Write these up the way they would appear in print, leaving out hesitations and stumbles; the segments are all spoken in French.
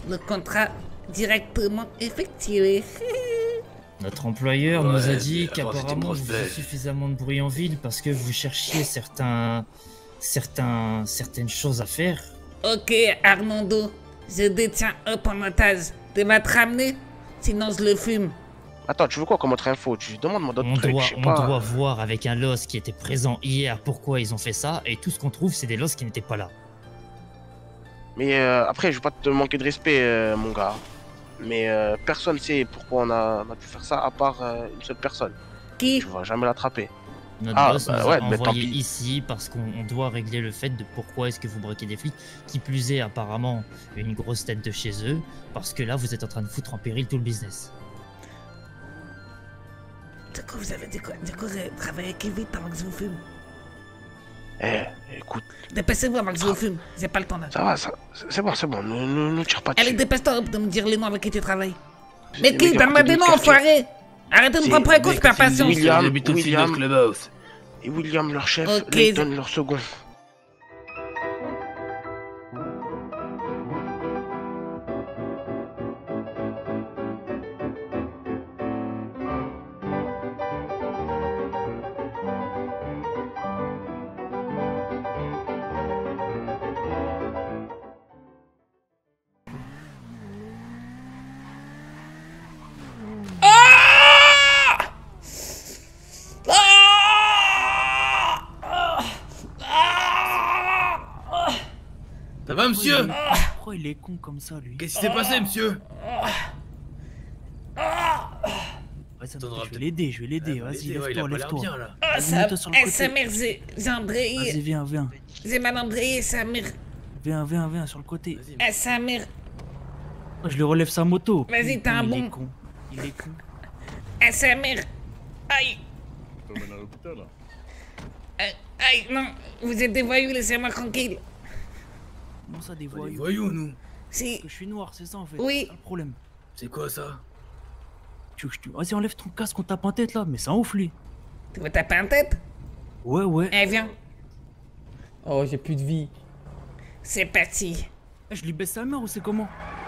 le contrat directement effectué. Notre employeur nous a dit avant, c'était qu'apparemment vous mortel. faisiez suffisamment de bruit en ville parce que vous cherchiez certaines choses à faire. Ok, Armando, je détiens Hop en otage. Tu vas te ramener, sinon je le fume. Attends, tu veux quoi comme autre info? Tu demandes-moi d'autres trucs, je sais On pas. doit voir avec un LOS qui était présent hier pourquoi ils ont fait ça, et tout ce qu'on trouve, c'est des LOS qui n'étaient pas là. Mais après, je veux pas te manquer de respect, mon gars. Mais personne sait pourquoi on a pu faire ça à part une seule personne. Qui? Tu vas jamais l'attraper. Notre Ah, boss bah nous ouais, a mais tant envoyé pis. ici parce qu'on doit régler le fait de pourquoi est-ce que vous braquez des flics, qui plus est apparemment une grosse tête de chez eux, parce que là vous êtes en train de foutre en péril tout le business. Du coup, vous avez dit quoi? Du coup, travaillez vite avant que je vous fume. Eh, écoute, Dépêchez-vous avant que je vous fume. J'ai pas le temps là. ça va, c'est bon, ne tire pas dessus. Allez, dépêche-toi de me dire les noms avec qui tu travailles. C'est Mais des qui? mecs à Donne-moi côté des du noms, quartier. enfoiré! Arrêtez de me C'est prendre pour un con, Mec, je perds c'est une patience. William, j'habite au-dessus de notre clubhouse. Et William, leur chef, Ok. Layton, leur second. Ça va, monsieur? Pourquoi il est con comme ça lui? Qu'est-ce qui s'est passé, monsieur? Ouais, ça T'audras je vais l'aider, vas-y, il a lève-toi, pas l'air lève-toi. bien, là. Ah, Vas-y, ça... mets-toi sur le côté. sa mère, j'ai embrayé. Vas-y, viens, J'ai mal embrayé, sa mère. viens sur le côté. Vas-y, Ah, sa mère. Je lui relève sa moto. Vas-y, t'es un Il bon. est con. Il est con. Ah, sa mère. Aïe. Aïe, non. Vous êtes des voyous, laissez-moi tranquille. Comment ça, des on est voyous? voyous, nous. Si. Que je suis noir, c'est ça en fait. Oui. C'est ça le problème. C'est quoi, ça? Tu veux que je te... Vas-y, enlève ton casque, on tape en tête là, mais c'est un ouf lui. Tu veux taper en tête? Ouais. Eh, viens. Oh, j'ai plus de vie. C'est parti. Je lui baisse sa mère ou c'est comment?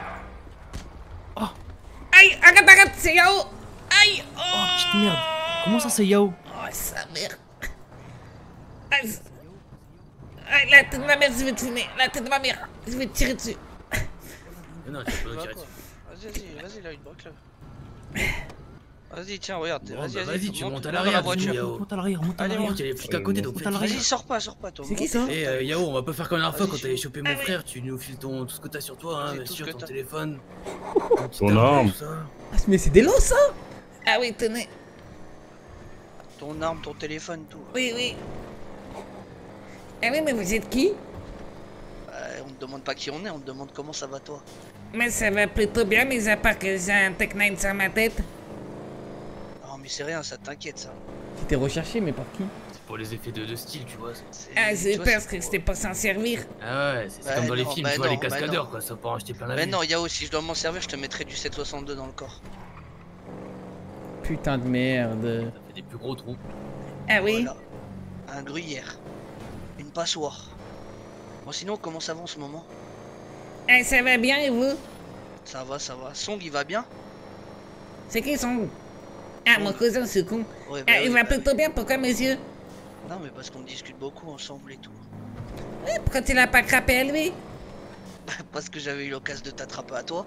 Aïe, arrête, c'est Yao. Aïe. Oh, petite merde. Comment ça, c'est Yao? Oh, sa mère. Aïe. Aïe, la tête de ma mère, je vais te fumer. La tête de ma mère, je vais te tirer dessus. Non, tu peux pas tirer dessus. Vas-y, là, une brique là. Vas-y, tiens, regarde. Bon, Vas-y, bah, vas-y, tu montes à dans la l'arrière, voiture. Yao. Monte à l'arrière, monte à Allez, l'arrière. Il y a les flics à côté, donc Monte à l'arrière. Vas-y, sors pas, toi. C'est qui ça? Eh, Yao, on va pas faire comme la dernière fois quand Vas-y, t'avais chopé mon Allez. frère, tu nous files tout ce que t'as sur toi, hein, Vas-y, bien tout ce sûr, que ton t'as. téléphone. Ton arme. Tout ça. Ah, mais c'est des lots ça? Ah oui, tenez. Ton arme, ton téléphone, tout. Oui. Ah oui, mais vous êtes qui? On te demande pas qui on est, on te demande comment ça va toi. Mais ça va plutôt bien, mis à part que j'ai un Tech 9 sur ma tête. Non, mais c'est rien, ça t'inquiète, ça. C'était recherché, mais par qui? C'est pour les effets de style, tu vois. Ah, j'ai tu vois, peur c'est que c'était pas s'en servir. Ah ouais, c'est Bah comme dans les non, films, bah tu vois, les non, bah cascadeurs, non. quoi, ça peut en acheter plein la Mais vue. non, Yao, si je dois m'en servir, je te mettrai du 762 dans le corps. Putain de merde. Ça fait des plus gros trous. Ah oui? Voilà. Un gruyère. Une passoire. Bon, sinon, comment ça va en ce moment? Ah, ça va bien et vous? Ça va. Song, il va bien? C'est qui son... Ah, mon cousin, c'est con. Ouais, Ah, oui, il va bah plutôt bien, pourquoi, monsieur? oui. Non, mais parce qu'on discute beaucoup ensemble et tout. Pourquoi tu l'as pas crappé à lui? Parce que j'avais eu l'occasion de t'attraper à toi.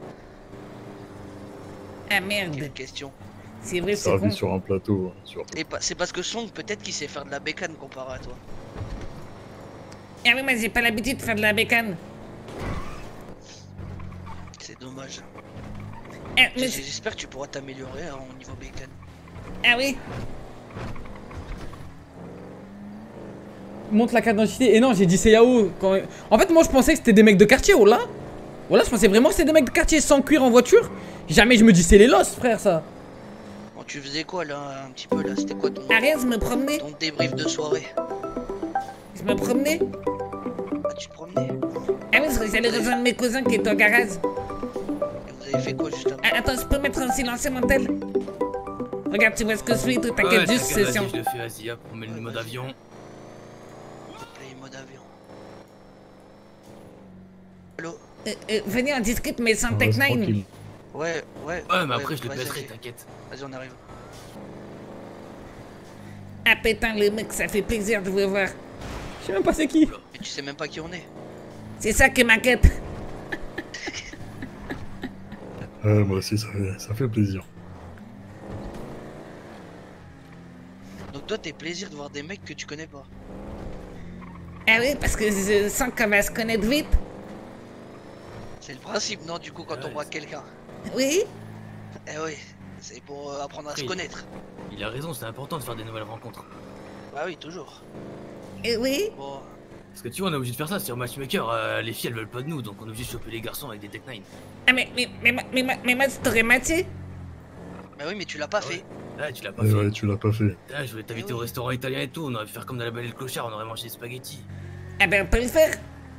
Ah, merde. Quelle question. C'est vrai, c'est Servi con. sur un plateau, hein, surtout. Et c'est parce que Song, peut-être qu'il sait faire de la bécane comparé à toi. Ah oui, mais j'ai pas l'habitude de faire de la bécane. C'est dommage. Ah, mais... J'espère que tu pourras t'améliorer hein, au niveau bécane. Ah oui? Montre la carte d'identité. Et non, j'ai dit c'est Yao. En fait, moi je pensais que c'était des mecs de quartier, oh là. Voilà, je pensais vraiment que c'était des mecs de quartier sans cuir en voiture. Jamais je me dis c'est les losses, frère, ça. Bon, tu faisais quoi là, un petit peu là? C'était quoi ton, Ah rien, je me promenais. ton débrief de soirée? Je me promenais. Ah, tu te promenais? Ah oui, parce que j'allais rejoindre mes cousins qui étaient au garage. Et vous avez fait quoi juste avant? Ah, attends, je peux mettre en silence mon tel? Regarde, tu vois ce que je suis, tout t'inquiète juste, c'est Vas-y, chiant. je le fais, vas-y, hop, on met le mode avion. Play mode avion. Allô? Venez, on discute, mais sans On Tech reste 9. tranquille. Ouais, Ouais, mais après, je le vas-y, baisserai, ok. t'inquiète. Vas-y, on arrive. Ah putain, le mec, ça fait plaisir de vous voir. Je sais même pas c'est qui. Et tu sais même pas qui on est. C'est ça qui m'inquiète. Moi aussi, ça fait plaisir. Donc toi, t'es plaisir de voir des mecs que tu connais pas. Ah oui, parce que je sens qu'on va se connaître vite. C'est le principe, non, du coup, quand on voit quelqu'un. Oui. Eh oui, c'est pour apprendre à se Oui. connaître. Il a raison, c'est important de faire des nouvelles rencontres. Bah oui, toujours. Oui. Bon, Parce que tu vois, on est obligé de faire ça sur Matchmaker. Les filles, elles veulent pas de nous, donc on est obligé de choper les garçons avec des Tech 9. Ah mais moi, je t'aurais matché. bah oui, mais tu l'as pas Ah ouais. fait. Ah, tu l'as pas Ouais, fait. ouais, tu l'as pas fait. Ah, je voulais t'inviter Eh au oui. restaurant italien et tout. On aurait pu faire comme dans la Belle et le Clochard, on aurait mangé des spaghettis. Ah ben, on peut le faire.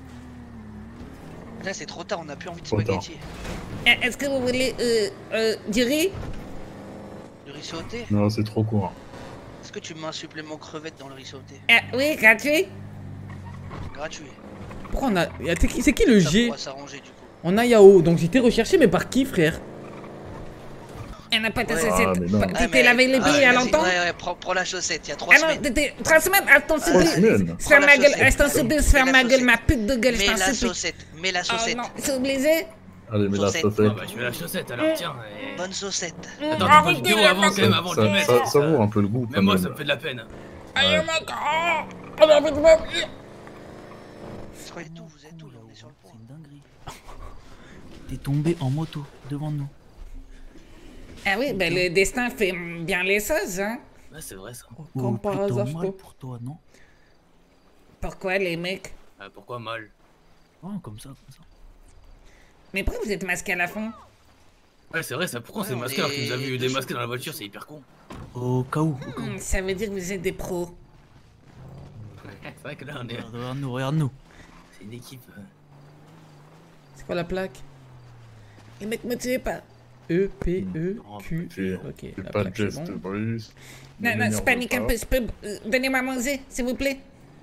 Là, c'est trop tard, on a plus envie de Trop tard. spaghetti. Est-ce que vous voulez du riz? Du riz sauté. Non, c'est trop court. Est-ce que tu mets un supplément crevette dans le riz sauté? Ah oui, gratuit. Gratuit. Pourquoi on a. C'est qui le Ça G? pourra s'arranger du coup. On a Yao. Donc j'étais recherché, mais par qui, frère? On n'a pas ta Ouais. chaussette. Ah, mais non. Tu t'es lavé les pieds il y a vas-y, longtemps? Ouais, prends la chaussette, il y a 3 Ah non, semaines. t'étais 3 semaines. Ah, je t'en 3 supplie. semaines. Se faire Prends ma la gueule. chaussette. Je t'en supplie, se faire Mets ma la gueule, ma chaussette. pute de gueule. Je Mets t'en la supplie. saucette, mets la Oh saucette. non, c'est obligé. Allez, mets la Saucette. saucette. Ah bah, je mets la chaussette alors, tiens. et- Bonne saucette. Attends, Ah, pas de vidéo avant quand même, avant de le mettre. Ça vaut un peu le goût. Mais quand moi, même. ça me fait de la peine. Aïe, mec. Oh, on a envie de mourir. Soyez tout, vous êtes tout, là, on est sur le point. C'est une dinguerie. T'es tombé en moto devant nous. Ah oui, ben le destin fait bien les choses, hein. Ouais, c'est vrai ça. Comme par plutôt hasard, je mal crois. pour toi, non? Pourquoi les mecs? Pourquoi mal? Oh, comme ça, comme ça. Mais pourquoi vous êtes masqués à la fond? Ouais, c'est vrai ça. Pourquoi on Ouais, s'est on masqué alors qu'il nous a est vu dessus. démasquer dans la voiture? C'est hyper con. Au cas où, au cas où. Ça veut dire que vous êtes des pros. C'est vrai que là, on est. Regarde-nous, regarde-nous. C'est une équipe. C'est quoi la plaque? Les mecs me tuez pas. E-P-E-Q. Fais Ok, fais la pas de plaque, c'est geste, bon. Bruce. Non, non, je panique un peu. Je peux. Donnez-moi à manger, s'il vous plaît.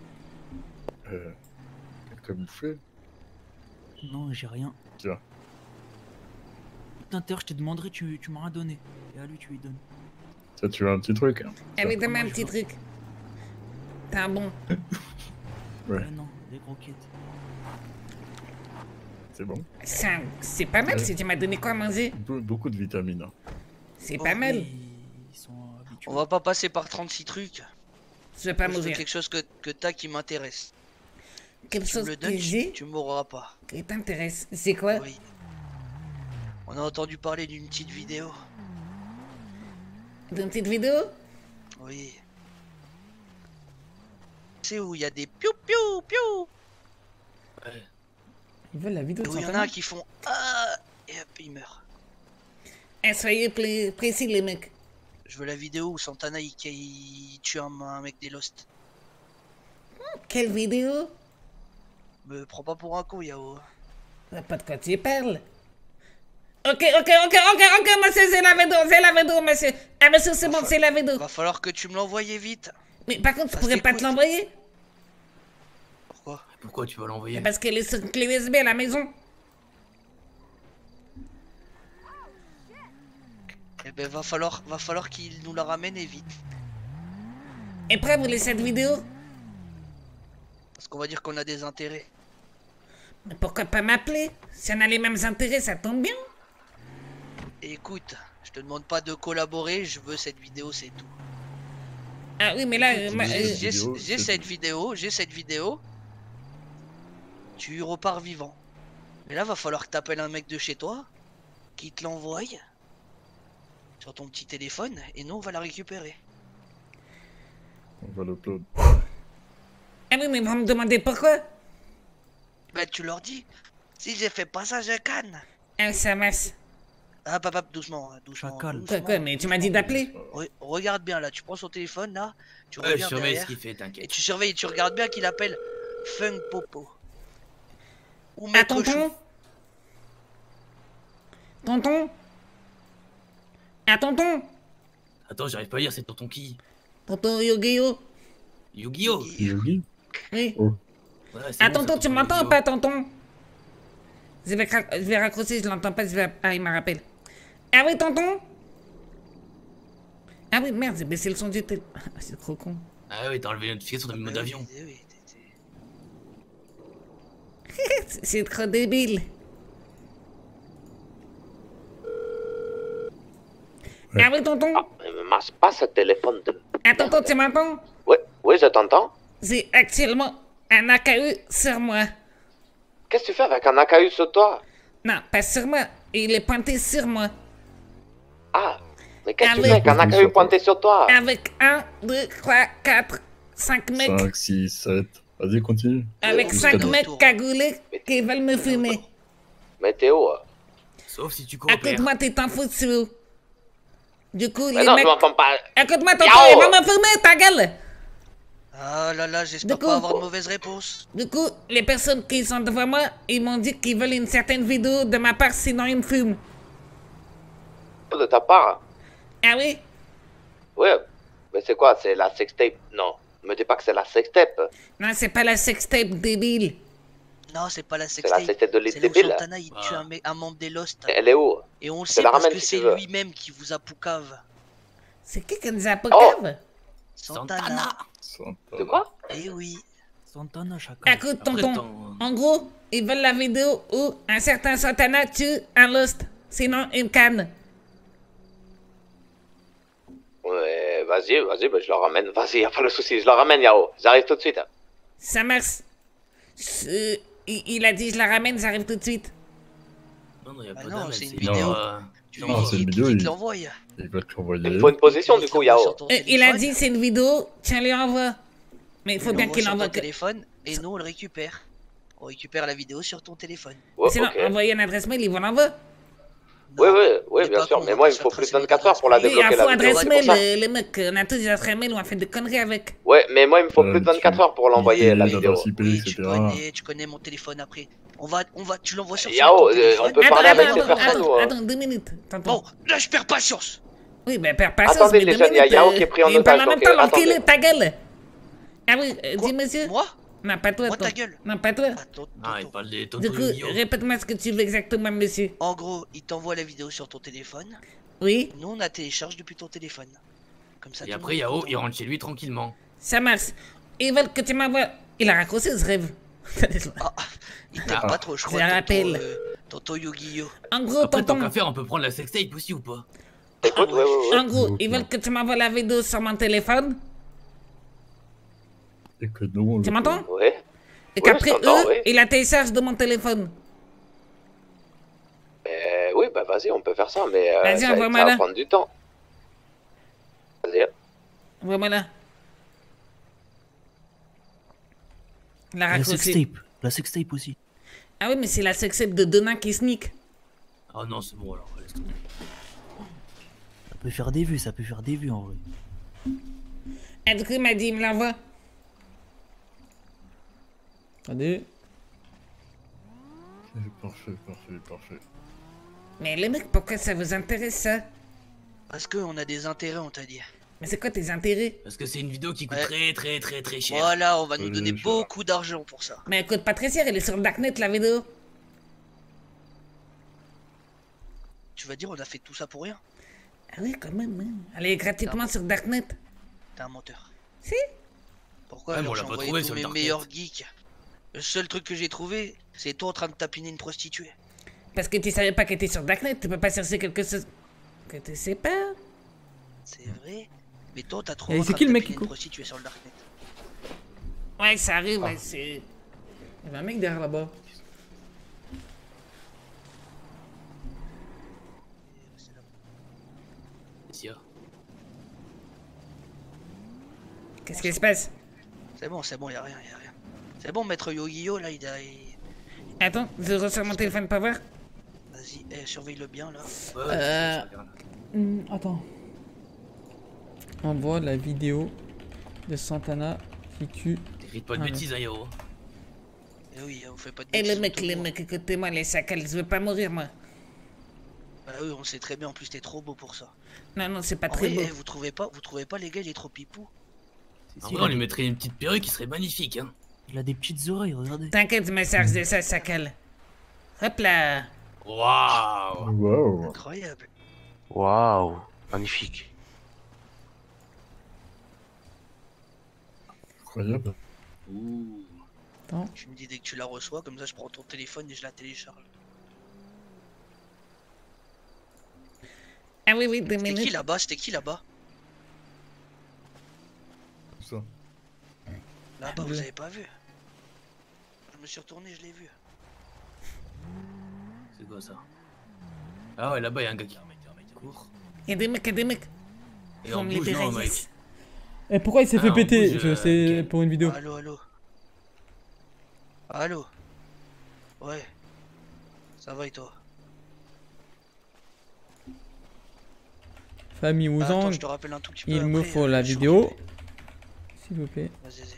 Qu'est-ce que t'as bouffé? Non, j'ai rien. Tiens. Tout à l'heure, je t'ai demandé, tu m'as rien donné. Et à lui, tu lui donnes. Ça, tu veux un petit truc? Hein? Ah oui, donne-moi un Moi, je petit veux. truc. T'es un bon. Ouais. Non, des croquettes. C'est bon. C'est pas mal Ouais. si tu m'as donné quoi à manger. Beaucoup de vitamines. Hein. C'est Bon, pas mal. Ils sont habitués. On va pas passer par 36 trucs. Je vais pas Moi, je veux mourir. quelque chose que t'as qui m'intéresse. Quelque Tu me chose le que donnes, j'ai tu mourras pas. qui t'intéresse. C'est quoi? Oui. On a entendu parler d'une petite vidéo. D'une petite vidéo? Oui. C'est où il y a des piou piou piou. Ouais. Ils veulent la vidéo de Où il y en a Santana? un qui font ah et hop il meurt. Eh, soyez précis, les mecs. Je veux la vidéo où Santana il tue un mec des Lost. Quelle vidéo? Me prends pas pour un con Yao. Je vois pas de quoi tu parles. Ok, monsieur, c'est la vidéo, monsieur. Ah, monsieur, c'est bon, c'est la vidéo. Va falloir que tu me l'envoies vite. Mais par contre, tu Ça pourrais pas te s'écoute. l'envoyer? Pourquoi? Pourquoi tu vas l'envoyer? Parce qu'elle est sur une clé USB à la maison. Eh ben va falloir qu'il nous la ramène et vite. Et pourquoi vous voulez cette vidéo? Parce qu'on va dire qu'on a des intérêts. Mais pourquoi pas m'appeler? Si on a les mêmes intérêts, ça tombe bien. Et écoute, je te demande pas de collaborer, je veux cette vidéo, c'est tout. Ah oui, mais là, J'ai vidéo, j'ai c'est cette vidéo. Tu repars vivant. Mais là, va falloir que t'appelles un mec de chez toi, qui te l'envoie sur ton petit téléphone, et nous on va la récupérer. On va l'upload. ah oui, mais vous me demandez pourquoi? Ben tu leur dis, si j'ai fait pas ça, je canne. Ah, ça marche. Ah papa, doucement, doucement. Chacal. Quoi, mais tu m'as dit d'appeler? Regarde bien là, tu prends son téléphone là, tu Ouais, je regardes surveille ce derrière, qu'il fait, et t'inquiète. tu surveilles, tu regardes bien qu'il appelle Funk Popo. Ou Ah, Maître tonton? Chou. Tonton? Ah, tonton? Attends, j'arrive pas à lire, c'est tonton qui? Tonton Yu-Gi-Oh! Yu-Gi-Oh! Yogi? Oui. Oh. Ouais, c'est Ah, bon, tonton, c'est tu m'entends ou Yu-Gi-Oh. pas, tonton? Je vais raccrocher, je l'entends pas, je vais... Ah, il me rappelle. Ah oui, tonton? Ah oui, merde, j'ai baissé le son du téléphone. C'est trop con. Ah oui, t'as enlevé la notification, t'as mis mode avion. Oui, C'est trop débile. Ouais. Ah oui, tonton? Masse pas ce téléphone de... Ah, tonton, tu m'entends? Oui, oui, je t'entends. J'ai actuellement un AKU sur moi. Qu'est-ce que tu fais avec un AKU sur toi? Non, pas sur moi. Il est pointé sur moi. Ah, mais qu'est-ce que tu Avec- fais avec un AKU pointé sur toi? Avec 1, 2, 3, 4, 5 mecs. 5, 6, 7. Vas-y, continue. Avec Jusqu'à 5 deux mecs tours. cagoulés qui veulent me fumer. Mais Théo... Sauf si tu coopères. Écoute-moi, t'es en foutu. Du coup, Mais les non, mecs... tu m'entends pas. Écoute-moi, tonton, Yao. il va me fumer, ta gueule. Ah là là, j'espère Du coup- pas avoir de mauvaise réponse. Du coup, les personnes qui sont devant moi, ils m'ont dit qu'ils veulent une certaine vidéo de ma part, sinon ils me fument. De ta part? Ah oui? Ouais. Mais c'est quoi? C'est la sextape? Non. Me dis pas que c'est la sextape. Non, c'est pas la sextape, débile. Non, c'est pas la C'est la sextape. sextape de C'est là où débile. Santana il tue un membre des Lost. Elle est où? Et on le te sait la parce ramène que si c'est tu veux. lui-même qui vous a poucave. C'est qui nous a pas cave? Santana. De quoi? Eh oui. Santana, chacun. Écoute, Après, tonton, t'en- en gros, ils veulent la vidéo où un certain Santana tue un Lost. Sinon, ils me cannent. Ouais, vas-y, bah, je le ramène. Vas-y, y'a pas de souci, je le ramène, Yao. J'arrive tout de suite. Ça marche. Il a dit je la ramène, j'arrive tout de suite. Non, non, y'a Bah pas non, d'âme, c'est une c'est vidéo. Tu Tu Non, lui c'est une dis vidéo, qu'il il- te l'envoie. Il va te l'envoyer. Il me faut une position, du coup, Yao. Il a dit c'est une vidéo, tiens, lui envoie. Mais il faut bien qu'il envoie ton que... téléphone et nous on le récupère. On récupère la vidéo sur ton téléphone. Ouais, Sinon, ok. envoyer une adresse mail, ils vont l'envoyer. Oui, Non, oui, mais bien pas sûr. qu'on Mais va moi, pas il me faut se plus de faire 24 heures pour la Oui, il débloquer, faut la vidéo. adresse c'est mail, pour ça. les mecs, on a tous des adresses mail, on a fait des conneries avec. Ouais, mais moi, il me faut plus de tu- 24 heures pour l'envoyer, la l'adresse vidéo. IP, Oui, etc. tu connais mon téléphone après. Tu l'envoies sur Yao, ton on téléphone. peut parler avec ces attends, personnes ou... attends, 2 minutes. Bon, là je perds patience. Oui, mais perds patience, Attendez, mais les 2 jeunes, il y a minutes, Yao qui est pris en il parle otage, en même donc, temps, l'enculé, attendez. ta gueule. Ah oui, Quoi dis monsieur. Moi Non, pas toi, Moi toi. ta gueule. Non, pas toi. Attends, Ah, il tonton. parle des Du tonton coup, Yu-Gi-Oh! répète-moi ce que tu veux exactement, monsieur. En gros, il t'envoie la vidéo sur ton téléphone. Oui, Nous on la télécharge depuis ton téléphone. Comme ça. Et tout le après, monde est Yao, content. il rentre chez lui tranquillement. ça marche. Ils veulent que tu m'envoies... Il a raccroché ce rêve. Ah, il t'aime Ah. pas trop, je crois. Je tonton, rappelle. Tonton Yu-Gi-Oh! En gros, Après, tant tonton, qu'à faire, on peut prendre la sextape aussi ou pas? Écoute, ouais, ouais, ouais. en gros, Ok. ils veulent que tu m'envoies la vidéo sur mon téléphone. Et que nous, on Tu le m'entends? Ouais. Et Oui, qu'après je t'entends, eux, oui. ils la téléchargent de mon téléphone. Oui, bah vas-y, on peut faire ça, mais Vas-y, ça envoie-moi va là. prendre du temps. Vas-y. Vraiment là. La La raccroché. sextape. La sextape aussi. Ah oui, mais c'est la sextape de Donna qui sneak. Ah non, c'est bon alors, laisse tomber. Ça peut faire des vues, ça peut faire des vues en vrai. Et du coup, il m'a dit, il me l'envoie. Attendez. Parfait. Mais les mecs, pourquoi ça vous intéresse ça? Parce qu'on a des intérêts, on t'a dit. Mais c'est quoi tes intérêts? Parce que c'est une vidéo qui coûte Ouais. très cher. Voilà, on va nous donner je vois. beaucoup d'argent pour ça. Mais elle coûte pas très cher, elle est sur le Darknet la vidéo. Tu vas dire, on a fait tout ça pour rien? Ah oui, quand même, hein. Elle est gratuitement sur Darknet. T'es un menteur. Si? Pourquoi Ouais, mais alors on l'a j'ai pas envoyé trouvé tous sur le mes Darknet. meilleurs geeks? Le seul truc que j'ai trouvé, c'est toi en train de tapiner une prostituée. Parce que tu savais pas qu'elle était sur Darknet, tu peux pas chercher quelque chose que tu sais pas. C'est vrai? Mais toi, t'as trouvé Et en c'est train qui de le mec tapiner qui une coupe prostituée sur le Darknet. Ouais, ça arrive, ouais, c'est... Il y avait un mec derrière là-bas. Qu'est-ce qui se passe? C'est bon, y'a rien. C'est bon, maître Yu-Gi-Oh, là, Attends, je reçois mon téléphone pour voir. Vas-y, surveille-le bien, là. Attends. On voit la vidéo de Santana qui tue. T'écris pas de Ah, bêtises, hein, Yao. Eh oui, on fait pas de Et bêtises, les autour. mecs, écoutez-moi, les chacals, je veux pas mourir, moi. Bah oui, on sait très bien, en plus, t'es trop beau pour ça. Non, c'est pas En très vrai, beau. vous trouvez pas, les gars, il est trop pipou? En vrai, on lui mettrait une petite perruque qui serait magnifique, hein. Il a des petites oreilles, regardez. T'inquiète, je me charge de ça, chacal. Hop là. Waouh. Waouh. Incroyable. Waouh, magnifique. Incroyable. Tu me dis dès que tu la reçois, comme ça je prends ton téléphone et je la télécharge. Ah oui, 2 C'était qui minutes. là-bas? C'était qui là-bas? Tout ça. Là-bas, vous avez pas vu? Je me suis retourné, je l'ai vu. C'est quoi ça? Ah ouais, là-bas, il y a un gars qui court. Il y a des mecs, Et Faut en me bouge, libérer, non, yes. Et pourquoi il s'est Ah, fait en péter? bouge, C'est ok. pour une vidéo. Allô, allô. Allô. Ouais. Ça va et toi? Famille Bah, attends, Ouzang, je te rappelle un tout petit peu il me après, faut la je suis vidéo. occupé. S'il vous plaît. Vas-y, vas-y.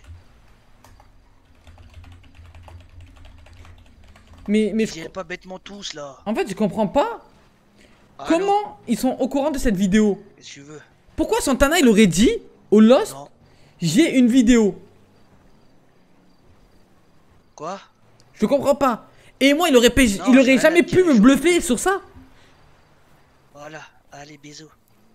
Mais Ils viennent pas bêtement tous là. en fait, je comprends pas. Allô. Comment ils sont au courant de cette vidéo? Qu'est-ce que tu veux? Pourquoi Santana il aurait dit au Lost, Non. j'ai une vidéo? Quoi? Je comprends pas. Et moi, il aurait Non, j'ai jamais rien à pu dire, me je- bluffer sur ça. Voilà. Allez, bisous.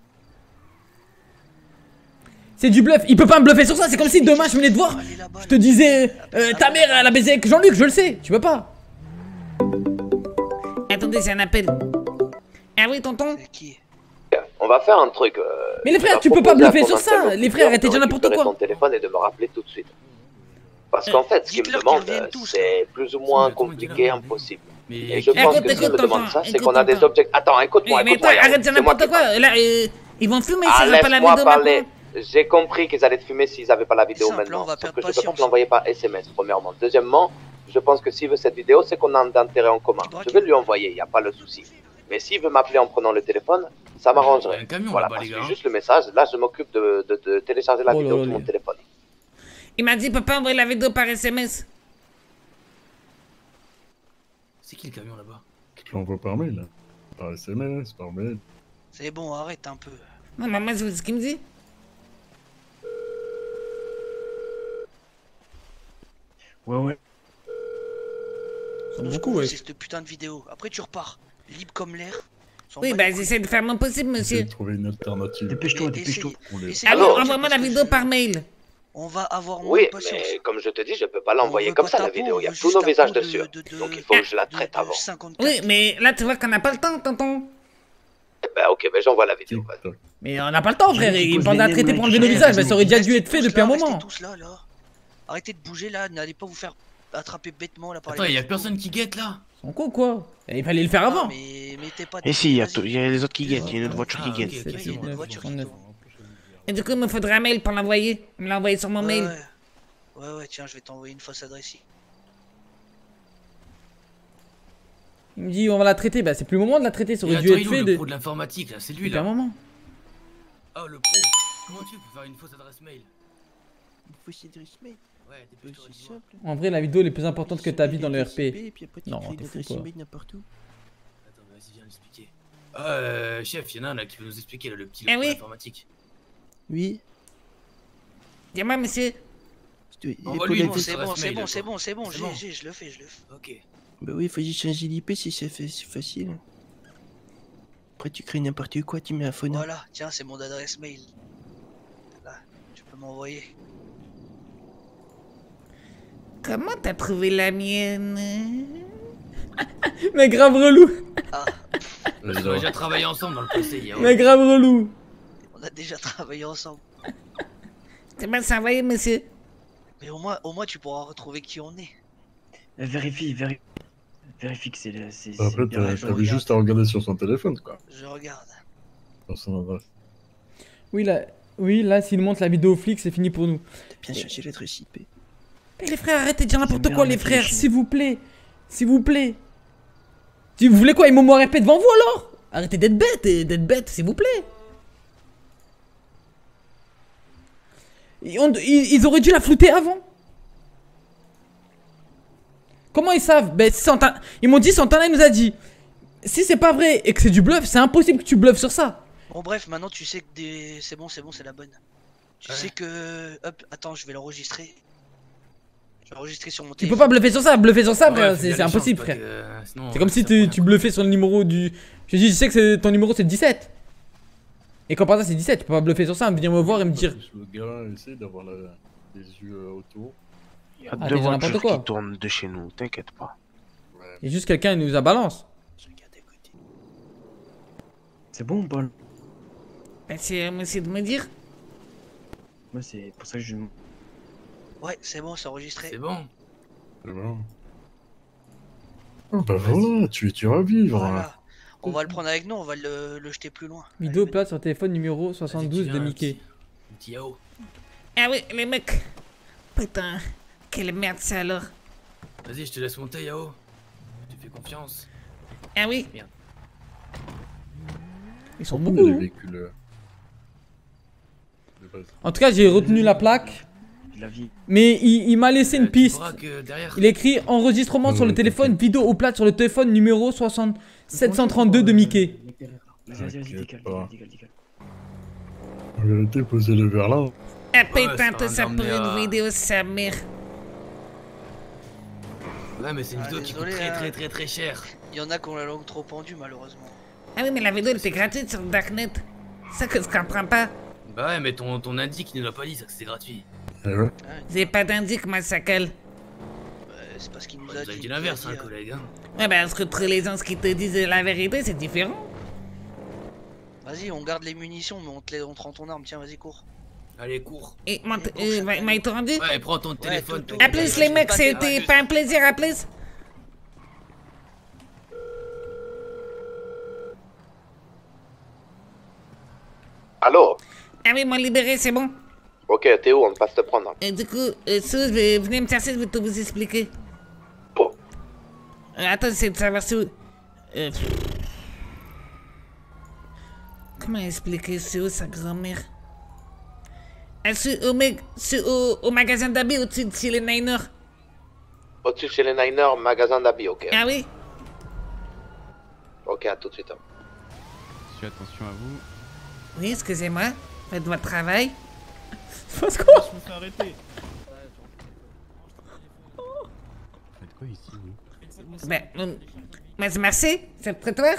C'est du bluff. Il peut pas me bluffer sur ça. C'est comme si demain je venais te voir. Allez là-bas, Je te là. disais, ta mère elle a baisé avec Jean-Luc, je le sais. Tu peux pas. Attendez, c'est un appel. Ah oui, tonton? C'est qui? On va faire un truc. Mais les frères, je vais tu peux pas proposer à bluffer ton sur ça. interlocuteur Les frères, arrêtez de dire n'importe récupérer quoi. son téléphone et de me rappeler tout de suite. Parce qu'en fait, ce qu'il me dites-leur demande, qu'ils reviennent tous, c'est plus ou moins Mais comment compliqué, il a- impossible. Mais Et je Écoute, pense que s'il me écoute, demande tonton, ça, c'est écoute, qu'on a des tonton. objectifs. Attends, écoute-moi, Mais écoute-moi. toi, Yao. arrête de dire C'est moi n'importe qui parle. quoi. Là, ils vont fumer Ah, s'ils ont pas la laisse-moi vidéo parler. maintenant. J'ai compris qu'ils allaient te fumer s'ils n'avaient pas la vidéo simple, maintenant. on va Sauf perdre que je peux pas patience. te l'envoyer par SMS, premièrement. Deuxièmement, je pense que s'il veut cette vidéo, c'est qu'on a un intérêt en commun. Tu Je vais lui envoyer, il n'y a pas le souci. Mais s'il veut m'appeler en prenant le téléphone, ça Il y a m'arrangerait. un camion Voilà, là-bas, parce les que gars. juste le message, là je m'occupe de télécharger la Oh vidéo là sur là, mon téléphone. Il m'a dit, papa, envoie la vidéo par SMS. C'est qui le camion là-bas? Je l'envoie par mail. Là. Par SMS, par mail. C'est bon, arrête un peu. Non, maman, c'est ce qu'il me dit. Ouais. C'est Tout ce beaucoup, qu'on veut, ouais. c'est cette putain de vidéo. Après, tu repars. Libre comme l'air. S'en Oui, bat bah, les couilles. j'essaie de faire mon possible, Essaye monsieur. de trouver une alternative. Dépêche-toi, Mais dépêche-toi. essaye- essaye Ah de oui, réagir envoie-moi la parce que vidéo je- par mail. On va avoir moins Oui, de patience. mais comme je te dis, je peux pas On l'envoyer veut comme pas ça la ta peau, vidéo. on Il y a veut tous juste nos ta visages peau de- dessus. de- Donc il faut que je la de- traite de avant. 54. Oui, mais là, tu vois qu'on n'a pas le temps, tonton. Bah ok, ben j'envoie la vidéo. vas-y. TikTok. Mais on n'a pas le temps, frère. Qui Il me pose parle les d'un traité mêmes pour enlever nos mecs, visages. qui Ça aurait déjà dû Restez être fait tous depuis là, un restez moment. tous là. Arrêtez de bouger là, n'allez pas vous faire attraper bêtement là par Attends, les il y a mecs. personne qui guette là. Ils sont cons, quoi. Et il fallait le faire Non, avant. mais mettez pas Et si, il y a vas-y. les autres qui guettent, il y a une autre voiture qui Ah, guette. ok, ok, Il y a c'est une bon. voiture qui 39. tourne. Et du coup, il me faudra un mail pour l'envoyer. Il me l'a envoyé sur mon mail. Ouais, tiens, je vais t'envoyer une fausse adresse ici. Il me dit, on va la traiter. Bah, c'est plus le moment de la traiter. Ça Et aurait attends, dû il est être où fait le de- pro de l'informatique là? C'est lui depuis un là. moment. Oh, le pro. Comment tu fais pour faire une fausse adresse mail? Une fausse adresse mail. Ouais, dépêche-toi, C'est dis-moi. simple. En vrai, la vidéo est plus importante que ta vie dans le RP. Et puis après, tu Non, crées une t'es fou, adresse quoi. email n'importe où. Attends, vas-y, viens l'expliquer. Chef, il y en a un là qui veut nous expliquer là, le petit Ah pro oui. d'informatique. Oui. Dis-moi, monsieur. Envoie-lui C'est une bon, fausse c'est bon, adresse c'est mail, bon, quoi. c'est bon, c'est bon, C'est bon. je le fais. Ok. Bah oui, faut juste changer l'IP si c'est c'est facile. Après, tu crées n'importe quoi, tu mets un phone. Voilà, tiens, c'est mon adresse mail. Là, tu peux m'envoyer. Comment t'as trouvé la mienne? Mais grave relou. Ah, On a déjà travaillé ensemble dans le passé, Yao. Mais grave relou. on a déjà travaillé ensemble. C'est mal s'envoyer, monsieur. Mais au moins, tu pourras retrouver qui on est. Vérifie que c'est le. Après, bien la t'avais juste à regarder sur son téléphone, quoi. Je regarde. Sur son adresse. Oui, là, s'il montre la vidéo au flic, c'est fini pour nous. Bien changer l'adresse IP. Mais les frères, arrêtez de dire n'importe bien quoi, les arrêter frères, les chiens. s'il vous plaît. S'il vous plaît. Si vous voulez quoi, ils m'ont RP devant vous alors? Arrêtez d'être bête, s'il vous plaît. Ils auraient dû la flouter avant. Comment ils savent? Ben, ils m'ont dit, Santana il nous a dit. Si c'est pas vrai et que c'est du bluff, c'est impossible que tu bluffes sur ça. Bon, bref, maintenant tu sais que c'est bon, c'est la bonne. Tu sais que. Hop, attends, je vais l'enregistrer. Enregistré sur mon Tu téléphone. peux pas bluffer sur ça, Ouais, frère, fais bien c'est les impossible, chances, frère. sinon, C'est comme si ça prend tu bluffais sur le numéro du. Je dis, je sais que ton numéro c'est 17. Et quand par hasard c'est 17, tu peux pas bluffer sur ça, venir me voir et me dire. Le gars essaie d'avoir les yeux autour. Il y a Ah, deux t'es dans n'importe voitures quoi. qui tournent de chez nous, t'inquiète pas. Et juste quelqu'un nous a balance. C'est bon, Paul? Ben, c'est de me dire. Moi, c'est pour ça que je. Ouais, c'est bon, c'est enregistré. C'est bon. C'est bon. Oh, bah voilà, tu iras vivre. Voilà. On va le prendre avec nous, on va le jeter plus loin. Vidéo plate sur téléphone numéro 72 de Mickey. Petit Yao. Ah oui, les mecs. Putain, quelle merde ça alors. Vas-y, je te laisse monter, Yao. Tu fais confiance. Ah oui. Merde. Ils sont Les beaucoup. véhicules. De base. En tout cas, j'ai retenu la plaque. La vie. Mais il m'a laissé une piste. Derrière. Il a écrit enregistrement sur le téléphone, vidéo au plate sur le téléphone numéro 732 de Mickey. Vas-y, décale. En vérité, posez le verre là. Ah putain, tout ça pour une vidéo, sa mère. Ouais, mais c'est une vidéo qui coûte désolé, très cher. Il y en a qui ont la langue trop pendue, malheureusement. Ah oui, mais la vidéo elle était gratuite sur Darknet. C'est ça que je comprends pas. Bah ouais, mais ton indique, il ne l'a pas dit, ça que c'est gratuit. Vous avez pas d'indique, ma sacal. C'est parce qu'il nous Vous a avez dit. dit l'inverse, hein, collègue. Hein. Ouais, bah, parce que entre les gens qui te disent la vérité, c'est différent. Vas-y, on garde les munitions, mais on te rend ton arme. Tiens, vas-y, cours. Allez, cours. Et m'a été rendu. Ouais, prends ton téléphone. A plus, les mecs, c'était pas un plaisir, à plus. Allô? Ah oui, m'ont libéré, c'est bon. Ok, t'es où? On passe te prendre. Et du coup, venez me chercher, je vais tout vous expliquer. Bon. Attends, j'essaie de savoir si... Comment expliquer c'est où sa grand-mère? C'est au magasin d'habits au-dessus de chez les Niners. Au-dessus chez les Niners, magasin d'habits, ok. Ah oui? Ok, à tout de suite. Fais attention à vous. Oui, excusez-moi. Faites votre travail. Faites quoi? Je me fais arrêter. Faites quoi ici, vous? Ben, moi, merci, c'est le trottoir.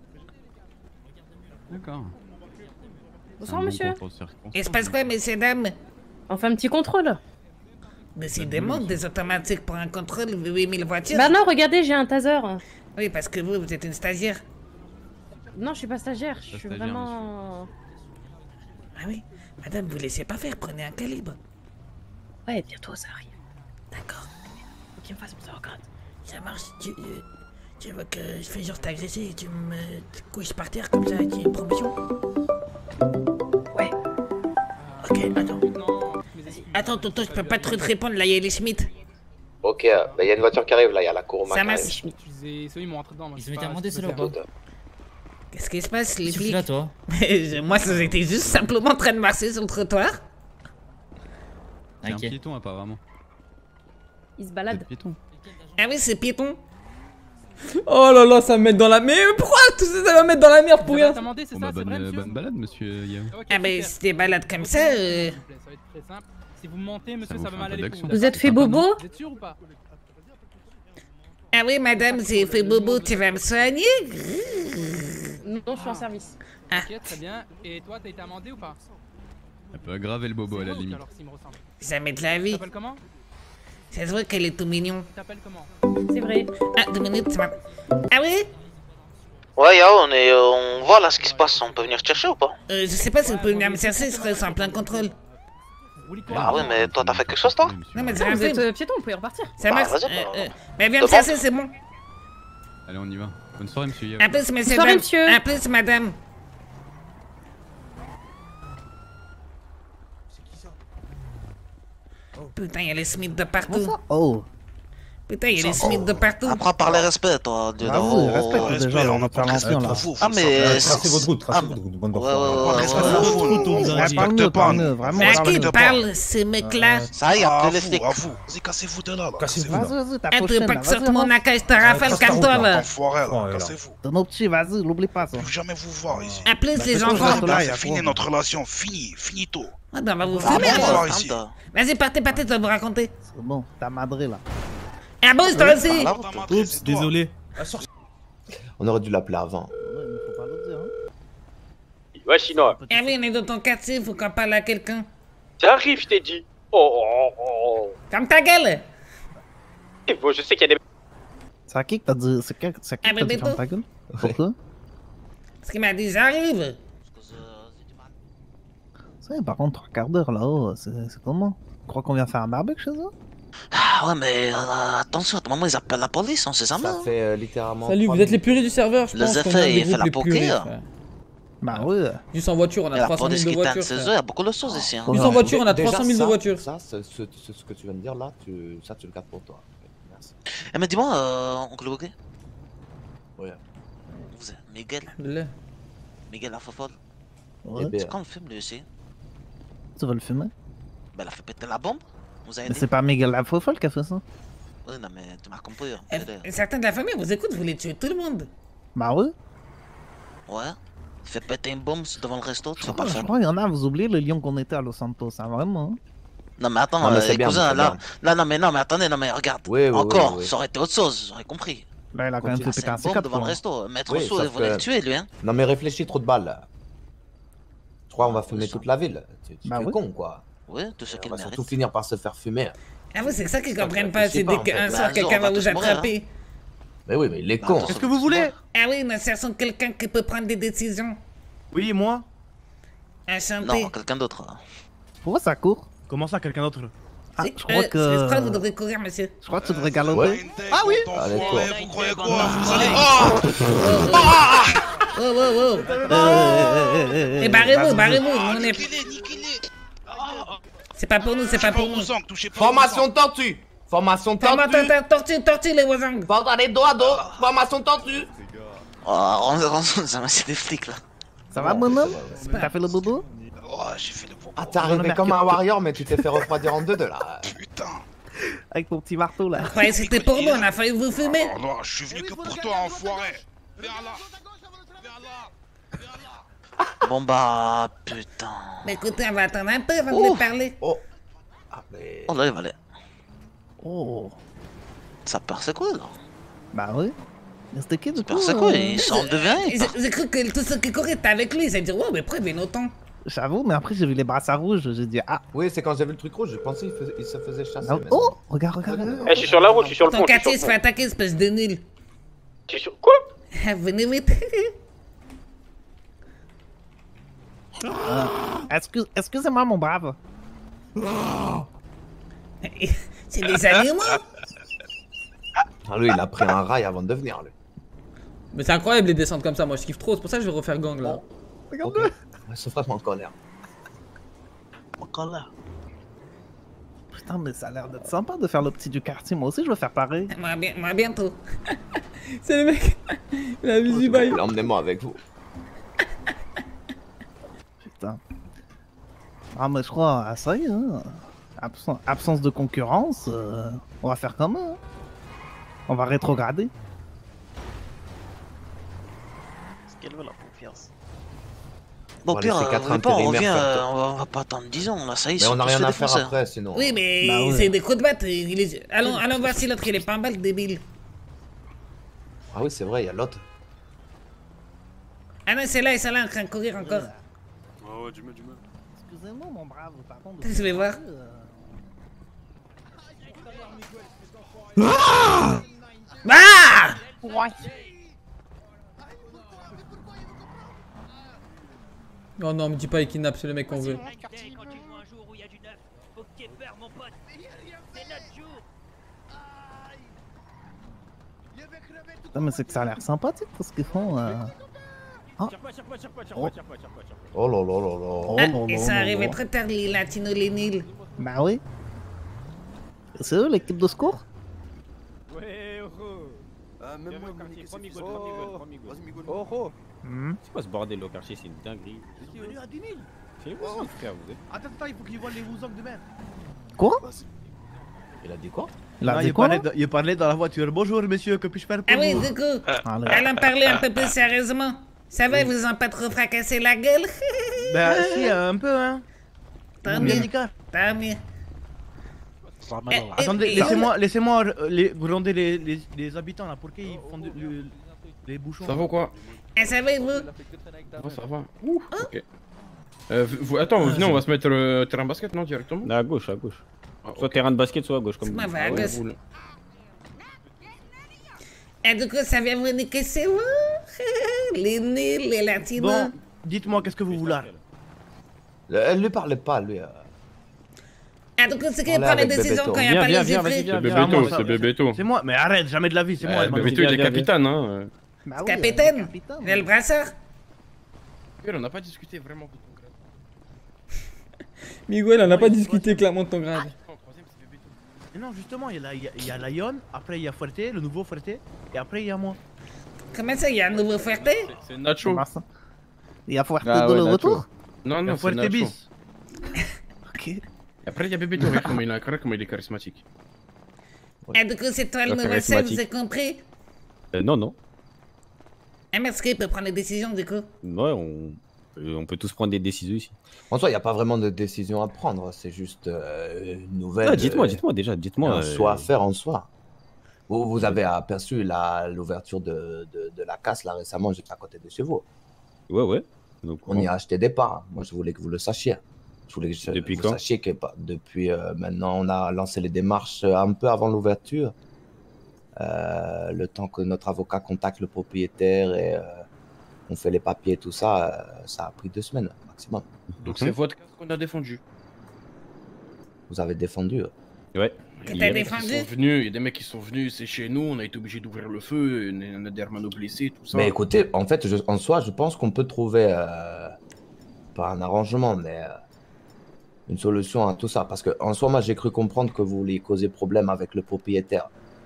D'accord. Bonsoir, monsieur. Il se passe quoi, messieurs, dames? On fait un petit contrôle. Décidément, des automatiques pour un contrôle, 8000 voitures. Bah non, regardez, j'ai un taser. Oui, parce que vous êtes une stagiaire. Non, je suis pas stagiaire, je suis vraiment... Ah oui? Madame, vous laissez pas faire, prenez un calibre. Ouais, bientôt ça arrive. D'accord. Faut qu'il me fasse mon regarde. Ça marche, tu veux que je fais genre t'agresser et tu me couches par terre comme ça, tu as une promotion? Ouais. Ok, attends. Attends, tonton, je peux pas trop te répondre, là, il y a les Schmitt. Ok, bah y a une voiture qui arrive là, y a la Kuruma Ça qui marche. arrive. Ils m'ont rentré dedans. Ils se mettaient à monter, c'est là ou pas? Qu'est-ce qui se passe, les Tu flics? là, toi? Moi, j'étais juste simplement en train de marcher sur le trottoir. C'est un piéton, apparemment. Il se balade. Piéton. Ah oui, c'est piéton. Oh là là, ça me met dans la... Mais pourquoi tout ça, ça va me mettre dans la merde pour rien? Oh, bah, bonne balade, monsieur Yao. Ah ben, si des balades comme ça, Ça va être très simple. Si vous mentez, monsieur, ça va mal aller pour vous. Vous êtes fait bobo? Vous êtes sûr ou pas? Ah oui, madame, j'ai fait bobo, tu vas me soigner? Non, je suis en service. Ok, très bien. Et toi, t'as été amendé ou pas? Elle peut aggraver le bobo à la limite. Alors, s'il me ressemble. Jamais de la vie. Tu t'appelles comment? Ça se voit qu'elle est tout mignon. Tu t'appelles comment? C'est vrai. Ah, 2 minutes, ça va. Ah oui? Ouais, Yao, on voit là ce qui se passe. On peut venir te chercher ou pas? Je sais pas si vous pouvez venir me chercher, je serai en plein contrôle. Bah ouais, mais toi, t'as fait quelque chose, toi? Non, mais Non, j'ai rien vous fait. êtes piéton, vous pouvez repartir. Ça Bah, marche. vas-y, Mais viens me c'est bon. chercher, c'est bon. Allez, on y va. Bonne soirée, monsieur Yao. À plus, messieurs, Soirée, dames. monsieur. À plus, madame. Putain, il y a les Smiths de partout. Oh. Putain, il y a des Smiths de partout. Apprends à parler respect, toi. Vas-y, respecte déjà, on va faire l'ancien là. Ah, mais. Tracez votre route, tracez votre route, bande Ouais, d'enfoirés. Parle-nous, parle-nous, vraiment. Mais à qui parlent ces mecs-là? Ça y est, appelez les flics. Vas-y, cassez-vous de là. Cassez-vous là. Vas-y, ta Eh, tu veux prochaine pas là, que sorte vas-y, mon avance. AK, je te rafale, calme-toi là. Enfoiré là, cassez-vous. T'es nos petits, vas-y, l'oublie pas ça. Plus jamais vous voir ici. En plus, les c'est enfants. quoi, là, C'est fini notre relation, finito. Ah, ben, on va vous Ah, fumer. bon, là. voir ici. Vas-y, partez, tu vas vous raconter. C'est bon, t'as madré là. Ah bon, toi aussi. Oups, désolé. On aurait dû l'appeler avant. Ouais, chinois. Ah oui, on est dans ton quartier, faut qu'on parle à quelqu'un. J'arrive, je t'ai dit. Oh. Ferme ta gueule. Et bon, je sais qu'il y a des. C'est à qui que t'as dit, c'est qui que Ah, t'as mais dit ferme ta gueule? Pourquoi? Parce qu'il m'a dit, j'arrive. C'est par contre, 3 quarts d'heure là-haut, c'est comment? Tu crois qu'on vient faire un barbecue chez eux? Ah ouais, mais attention, à tout moment ils appellent la police, on sait jamais. Ça fait littéralement. Salut, vous êtes les purées du serveur, je Les pense. effets, qu'on est un des il fait groupes la les poker. purées, frère. Bah oui. Juste en voiture, on Et a la 300 police 000 qui de teinte voitures. ses frère. œufs, il y a beaucoup de choses ici. Hein. Juste en voiture, on a Déjà, 300 000 de ça, voitures. Ça, ce que tu viens de dire là, ça tu le gardes pour toi. Merci. Eh mais dis-moi, oncle Bokeh. Ouais. Vous êtes Miguel. Le. Miguel la fofolle. Ouais. C'est quand le film lui aussi? Tu vas le fumer? Ben elle a fait péter la bombe. Vous avez Mais dit? c'est pas Miguel la fofolle qui a fait ça? Oui, non mais tu m'as compris. Certains de la famille vous écoutent, vous voulez tuer tout le monde. Bah oui. Ouais. Il fait péter une bombe devant le resto, tu vas pas le Je faire. crois qu'il y en a, vous oubliez le lion qu'on était à Los Santos, hein, vraiment. Non mais attends, Non, mais c'est bien, cousin, c'est là. bien. Non mais attendez, non mais regarde. Oui, Encore, oui. ça aurait été autre chose, j'aurais compris. Là, il a quand même fait Ah, c'est péter un une bombe C4. devant le quoi. resto. Maître Oui, Sou, sauf il voulait que- le tuer lui, hein. Non mais réfléchis, trop de balles là. Je crois qu'on va fumer toute la ville. Tu Bah fais oui. con quoi. Oui, tout ce On qu'il va mérite. surtout finir par se faire fumer. Ah vous, c'est ça qu'ils Ça, comprennent je pas, réfléchis c'est pas, dès en fait. qu'un Bah, soir un quelqu'un jour, va on va vous tous mourir, attraper. Mais oui, mais il est Bah, con. attention, Qu'est-ce que vous voulez? Ah oui, nous cherchons quelqu'un qui peut prendre des décisions. Oui, moi? Enchanté. Non, quelqu'un d'autre. Pourquoi ça court? Comment ça, quelqu'un d'autre? Ah, Si, je crois je crois que vous que... devrez courir, monsieur. Je crois que tu devrais galoper. Ouais. Ah oui? Allez, quoi. Vous croyez quoi? Vous allez. Oh. Et barrez-vous, on est... C'est pas pour nous, c'est pas pour nous. Formation tortue. Formation tortue. Tortue les voisins. Porte les dos à dos. Formation tortue. Oh, c'est des flics là. Ça va, mon homme? T'as fait le bobo? Oh, j'ai fait le bon. Ah, t'es arrivé comme un warrior, mais tu t'es fait refroidir en deux de là. Putain. Avec ton petit marteau là. Vous croyez que c'était pour nous, on a failli vous fumer. Oh non, je suis venu que pour toi, enfoiré. Viens là. Bon bah, putain. Mais écoutez, on va attendre un peu avant de lui parler. Oh. Ah, mais. Oh là, il va aller. Oh. Ça perd c'est quoi là? Bah oui. Mais c'était qui du coup? C'est quoi? Ils sont deviens. J'ai cru que tous ceux qui couraient étaient avec lui. Ils s'est dit, ouais, mais pourquoi il vient autant? J'avoue, mais après j'ai vu les brassards rouges, j'ai dit ah. Oui, c'est quand j'ai vu le truc rouge, je pensais qu'il se faisait chasser. Ah, mais oh, regarde. Eh, je suis sur la route, je suis sur le Ton pont. je suis quartier se sur fait le pont. attaquer, espèce de nul. Tu es sur quoi? Venez vite. Excusez-moi mon brave. C'est des animaux. Ah, lui, il a pris un rail avant de venir, lui. Mais c'est incroyable les descentes comme ça, moi je kiffe trop, c'est pour ça que je vais refaire gang là. Regarde-le. Ouais, c'est vraiment en colère. Encore là. Putain, mais ça a l'air d'être sympa de faire le petit du quartier. Moi aussi je veux faire pareil. Moi bientôt. C'est le mec. La musique du bail. Emmenez-moi avec vous. Putain. Ah mais je crois, ah, ça y est, hein. Absence de concurrence, on va faire comment hein. On va rétrograder. Est-ce qu'elle veut la confiance? Bon, On va pire, laisser quatre on revient, intérimaires on va pas attendre 10 ans, là, ça y est, Mais on n'a tous rien fait à faire défoncer. après, sinon. Oui, mais Bah ouais. c'est des coups de batte. Allons voir si l'autre il est pas en balle, débile. Ah oui, c'est vrai, il y a l'autre. Ah non, c'est là en train de courir encore. Ah ouais, du mieux. Excusez-moi mon brave, pardon. Je vais voir. Ah! Oh non, me dis pas il kidnappe, c'est le mec qu'on veut. Putain, mais c'est que ça a l'air sympathique tout ce qu'ils font. Oh. Oh là là là là. Ah, et ça arrivait très tard, les latinos, les nils. Bah oui. C'est eux l'équipe de secours? Même moi, Oh oh. C'est quoi ce bordel au quartier? C'est une dinguerie. Ils sont venus à 10 000. C'est vous, frère, vous êtes. Attends, il faut qu'ils voient les Wouzang de merde. Quoi? Il a dit quoi? Il parlait dans la voiture. Bonjour monsieur, que puis-je faire pour Ah oui, vous? du coup, allons parler un peu plus sérieusement. Ça va, ils vous ont pas trop fracassé la gueule? Bah si, un peu hein. Tant mieux. Tant mieux. Attendez, laissez-moi gronder les habitants là. Pourquoi ils font les bouchons? Ça va quoi? Et ça va, vous? Ça va. Ouh, ok. Attends, venez, on va se mettre terrain basket, non, directement? À gauche, à gauche. Soit terrain de basket, soit à gauche. Comme Moi, va à gauche. Et du coup, ça vient vous niquer, c'est vous? Les nuls, les latinos. Bon, dites-moi, qu'est-ce que vous voulez? Elle lui parlait pas, lui. Ah, du coup, c'est qui prend les décisions quand il n'y a pas les effets? C'est Bébéto, c'est Bébéto. C'est moi, mais arrête, jamais de la vie, c'est moi. Bébéto, il est capitaine, hein. Capitaine? Il y a le brassard? On n'a pas discuté vraiment de ton grade. Miguel, on n'a pas discuté clairement de ton grade. Mais non, justement, il y a Lion, après il y a Fuerte, le nouveau Fuerte, et après il y a moi. Comment ça, il y a un nouveau Fuerte? C'est Nacho. Il y a Fuerte de le retour? Non, non, c'est Fuerte Nacho. bis. Ok. Après, il y a Bébéto, regarde comment il est charismatique. Et du coup, c'est toi le nouveau chef, vous avez compris? Non, non. Ah, mais est-ce qu'il peut prendre les décisions, du coup? Ouais, on peut tous prendre des décisions ici. En soi, il n'y a pas vraiment de décision à prendre, c'est juste une nouvelle. Ah, dites-moi déjà, dites-moi. Un choix à faire en soi. Vous avez aperçu l'ouverture de la casse là récemment, juste à côté de chez vous. Ouais. Donc, on y a acheté des parts. Moi, je voulais que vous le sachiez. Je voulais que Depuis vous quand? sachiez que depuis maintenant, on a lancé les démarches un peu avant l'ouverture. Le temps que notre avocat contacte le propriétaire et on fait les papiers et tout ça, ça a pris 2 semaines maximum. Donc c'est votre casse qu'on a défendu. Vous avez défendu? Ouais. Que t'as défendu? Il y a des mecs qui sont venus, c'est chez nous, on a été obligé d'ouvrir le feu, on a des hermanos blessés, tout ça. Mais écoutez, en fait, en soi, je pense qu'on peut trouver, pas un arrangement, mais une solution à tout ça. Parce que en soi, moi, j'ai cru comprendre que vous vouliez causer problème avec le propriétaire.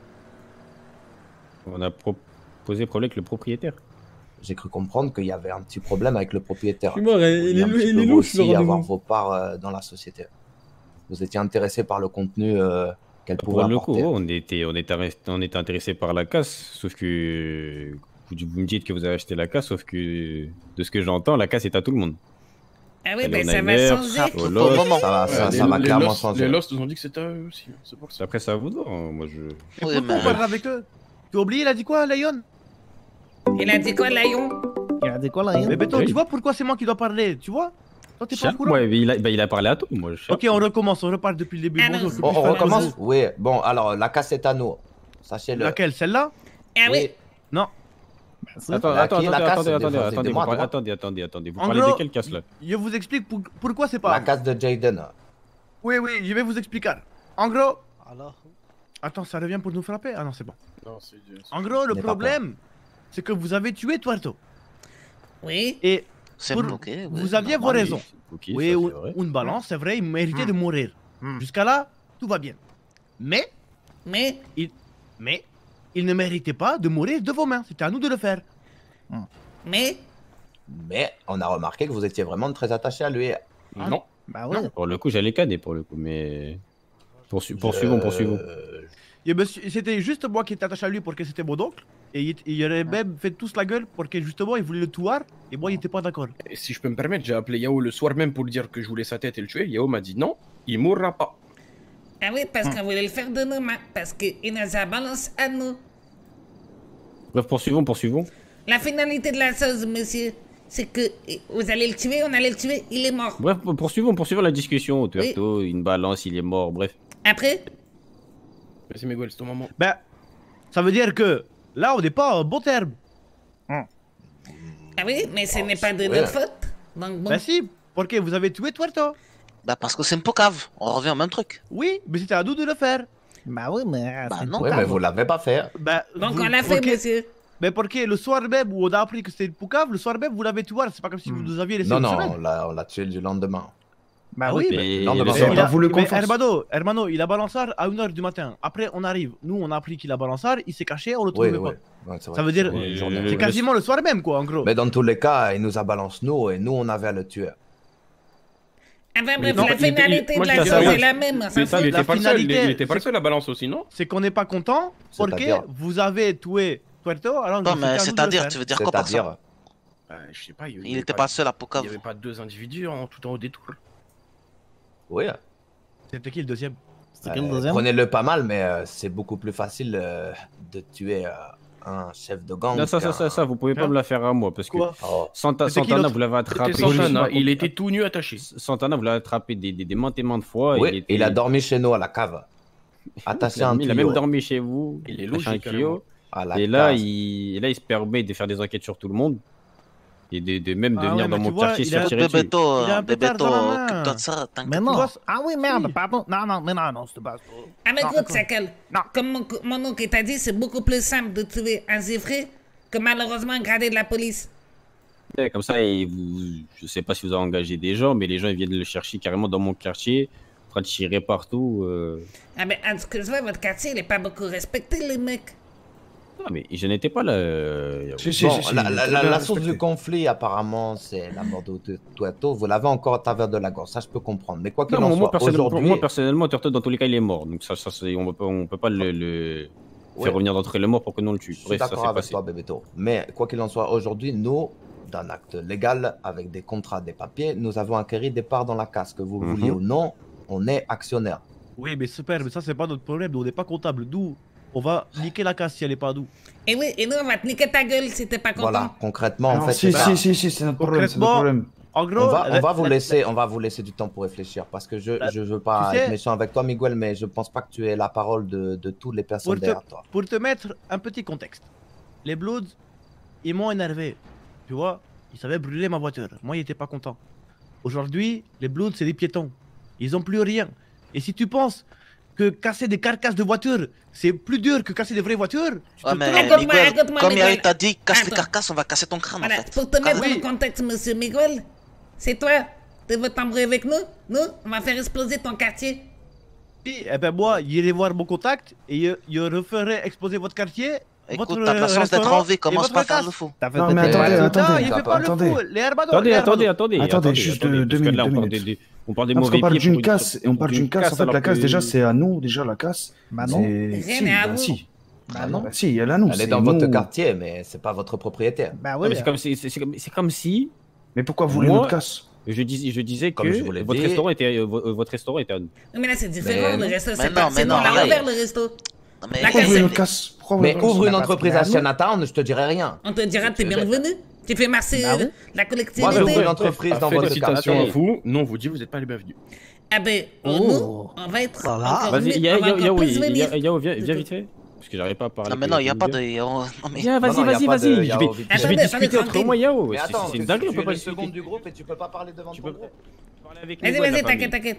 On a posé problème avec le propriétaire. J'ai cru comprendre qu'il y avait un petit problème avec le propriétaire. Je suis mort, il est louche, le aussi avoir rendez-vous. vos parts dans la société. Vous étiez intéressé par le contenu qu'elle pouvait Pour le coup, apporter. on était intéressé par la casse, sauf que vous me dites que vous avez acheté la casse, sauf que de ce que j'entends, la casse est à tout le monde. Ah oui, Elle ben est ça en va AMR, changer. au Lost, ça va clairement changer. Les Lost nous ont dit que c'était à eux aussi. C'est pour ça. Après, ça vous doit. Moi, je. Pourquoi on parle avec eux? Tu as oublié, il a dit quoi, Lion? Il a dit quoi, Lion? Il a dit quoi, Lion? Mais Béton, tu vois pourquoi c'est moi qui dois parler? Tu vois? Toi, t'es pas au courant? Ouais, mais il a parlé à tout. Moi, Ok, on recommence, on repart depuis le début. Bonjour, que On puis-je faire pour recommence? vous? Oui, bon, alors la casse est à nous. Sachez-le. Laquelle? Celle-là? Ah oui. Non. Attendez, vous En parlez gros, de quelle casse là? Je vous explique pourquoi c'est pas. La casse de Jaden. Oui, je vais vous expliquer. En gros. Attends, ça revient pour nous frapper? Ah non, c'est bon. En gros, le problème, c'est que vous avez tué Tuerto. Oui. Et C'est pour- ok, ouais, vous aviez vos normal. raisons. Ok, Oui, ça, c'est vrai. une balance, c'est vrai, il méritait de mourir. Jusqu'à là, tout va bien. Mais il ne méritait pas de mourir de vos mains. C'était à nous de le faire. Mais on a remarqué que vous étiez vraiment très attaché à lui. Non. Bah ouais. Pour le coup, j'allais cader pour le coup, mais. Poursuivons. C'était juste moi qui étais attaché à lui parce que c'était mon oncle. Et il aurait même fait tous la gueule parce que justement il voulait le tuer et moi il était pas d'accord. Et si je peux me permettre, j'ai appelé Yao le soir même pour lui dire que je voulais sa tête et le tuer. Yao m'a dit non, il mourra pas. ah oui, parce qu'on voulait le faire de nos mains, parce qu'il nous a balancé à nous. Bref, poursuivons. La finalité de la chose, monsieur, c'est que vous allez le tuer, on allait le tuer, il est mort. Bref, poursuivons la discussion. Tuerto, une balance, il est mort, bref. Après Vas-y, Miguel, c'est ton moment. Ben, ça veut dire que là on n'est pas en bon terme. Ah oui, mais ce n'est pas de notre faute. Donc bon. Bah si, parce que vous avez tué Tuerto. Bah parce que c'est un peu cave, on revient au même truc. Oui, mais c'était à nous de le faire. Bah oui, mais. Bah non. Oui, mais vous l'avez pas fait. Bah, Donc on l'a fait, monsieur. Mais parce que le soir même où on a appris que c'était une poucave, le soir même vous l'avez tué, c'est pas comme si vous nous aviez laissé Non, une non, semaine. on l'a tué du lendemain. Bah oui, mais non, mais Il a voulu qu'on mais fasse. Hermano, il a balançard à 1h du matin. Après, on arrive. Nous, on a appris qu'il a balançard, il s'est caché, on le Oui, trouvait oui. pas. Ouais, c'est vrai. Ça veut dire, c'est quasiment le soir même, quoi, en gros. Mais dans tous les cas, il nous a balancé nous et nous, on avait à le tuer. Enfin bref, Non, la finalité de moi, je la dis chose ça, est la même. Mais ça ça, fait- il était pas le seul, il finalité, était pas le seul à balance aussi, non? C'est qu'on n'est pas content parce que C'est-à-dire vous avez tué Puerto alors que Non, c'était à mais nous de le c'est-à-dire, faire. tu veux dire quoi par ça? Je sais pas, Il était pas seul à Pokav. Il y avait pas deux individus tout en haut des tours. Oui. C'était qui le deuxième? Prenez-le pas mal, mais c'est beaucoup plus facile de tuer un chef de gang. Non, ça, vous pouvez pas me la faire à moi parce que Quoi Santana, vous l'avez attrapé. C'était Santana, il était tout nu attaché. Santana, vous l'avez attrapé des maintes et maintes fois. Oui, il a dormi chez nous à la cave. Attaché à un Il a tuyau. même dormi chez vous. Il est attaché à un logique, tuyau. À la Et là, cave. il se permet de faire des enquêtes sur tout le monde. Et de même de Ah venir ouais, dans mais mon tu vois, quartier se il a- faire tirer dessus. Bébéto, Il a un peu Bébéto, tard dans la main. occupe-toi de ça, Mais t'inquiète. non. vois, Ah oui, merde, pardon. Non, mais non, c'était pas. Ah mais Non, écoute, Sakal, Non. comme mon oncle t'a dit, c'est beaucoup plus simple de tuer un zéfré que malheureusement un gradé de la police. Ouais, comme ça, je sais pas si vous avez engagé des gens, mais les gens ils viennent le chercher carrément dans mon quartier, en train de tirer partout. Ah mais en ce que je vois, votre quartier, il est pas beaucoup respecté, les mecs. Non, mais je n'étais pas là. Bon, la source du conflit, apparemment, c'est la mort de Tuerto. Vous l'avez encore à travers de la gorge, ça je peux comprendre. Mais quoi qu'il en soit, aujourd'hui... Moi, personnellement, Turtle, dans tous les cas, il est mort. Donc, ça on peut pas le Ouais. faire revenir d'entre les morts pour que nous on le tue. Je suis Bref, ça d'accord s'est avec passé. toi, Bébéto. Mais quoi qu'il en soit, aujourd'hui, nous, d'un acte légal, avec des contrats, des papiers, nous avons acquis des parts dans la casse. Que vous vouliez ou non, on est actionnaire. Oui, mais super, mais ça, c'est pas notre problème. Nous, on n'est pas comptable. D'où on va niquer la casse si elle est pas à nous. Et oui, et nous, on va te niquer ta gueule si t'es pas content. Voilà, concrètement, en Non, fait, si, c'est ça. si, c'est notre problème, c'est notre problème. En gros, On va vous laisser du temps pour réfléchir parce que je veux pas tu sais- être méchant avec toi, Miguel, mais je pense pas que tu aies la parole de toutes les personnes derrière toi. Pour te mettre un petit contexte, les Bloods, ils m'ont énervé. Tu vois, ils savaient brûler ma voiture. Moi, ils étaient pas contents. Aujourd'hui, les Bloods, c'est des piétons. Ils ont plus rien. Et si tu penses que casser des carcasses de voitures, c'est plus dur que casser des vraies voitures, tu Ouais, te mais trompes. Miguel, écoute-moi, comme Miguel. Yari t'a dit, casse les Attends. carcasses, on va casser ton crâne en Voilà, fait. pour te mettre oui. dans le contexte, monsieur Miguel, c'est toi, tu veux t'embrouiller avec nous? Nous, on va faire exploser ton quartier. Eh ben moi, j'irai voir mon contact et je referai exploser votre quartier. Écoute, votre t'as de la chance d'être restaurant en vie, et commence votre pas à faire casse. le fou. Non, mais attendez, Non, il fait pas le fou. Les Hermanos, Attendez, juste deux parce que là, minutes. on parle des Parce mauvais qu'on parle pieds d'une pour casse, et on parle d'une casse. En fait, alors la casse, que- déjà, c'est à nous, déjà, la casse. Bah non. Rien Si, n'est à bah vous. si. Bah non. Bah si, elle est à nous. Elle est c'est dans nous. votre quartier, mais c'est pas votre propriétaire. Bah Non, oui. mais c'est comme si. Mais pourquoi vous voulez Moi, notre casse? Je disais Comme je vous que l'ai votre dit. restaurant était à nous. Mais là, c'est différent, Mais le resto, mais c'est non, pas... mais C'est nous, non, on l'a arrête. ouvert, le resto. Non, mais La Pourquoi casse, vous voulez c'est- notre casse? Pourquoi vous Mais voulez notre ouvre une casse? entreprise à Chinatown, je te dirai rien. On te dira, t'es Tu veux bienvenu. Tu fais marcher Bah oui. la Moi, collectivité. j'ouvre une entreprise dans votre Félicitations à quartier. vous. Non, on vous dit, vous n'êtes pas les bienvenus. Ah ben, Oh. nous, on va être encore Vas-y, mieux, on va encore plus venir. Yao, viens vite fait. Parce que j'arrive pas à parler. Non, mais non, il n'y a pas de. Non, mais. Viens, Non, non, y a vas-y. pas de Je vais Yao, Attendez, discuter attendez, autrement, Yao. Mais attends, C'est une dinguerie, on tu peut es pas le discuter. second du groupe et tu peux pas parler devant ton groupe. Parler avec Vas-y, Miguel, vas-y, la famille. t'inquiète.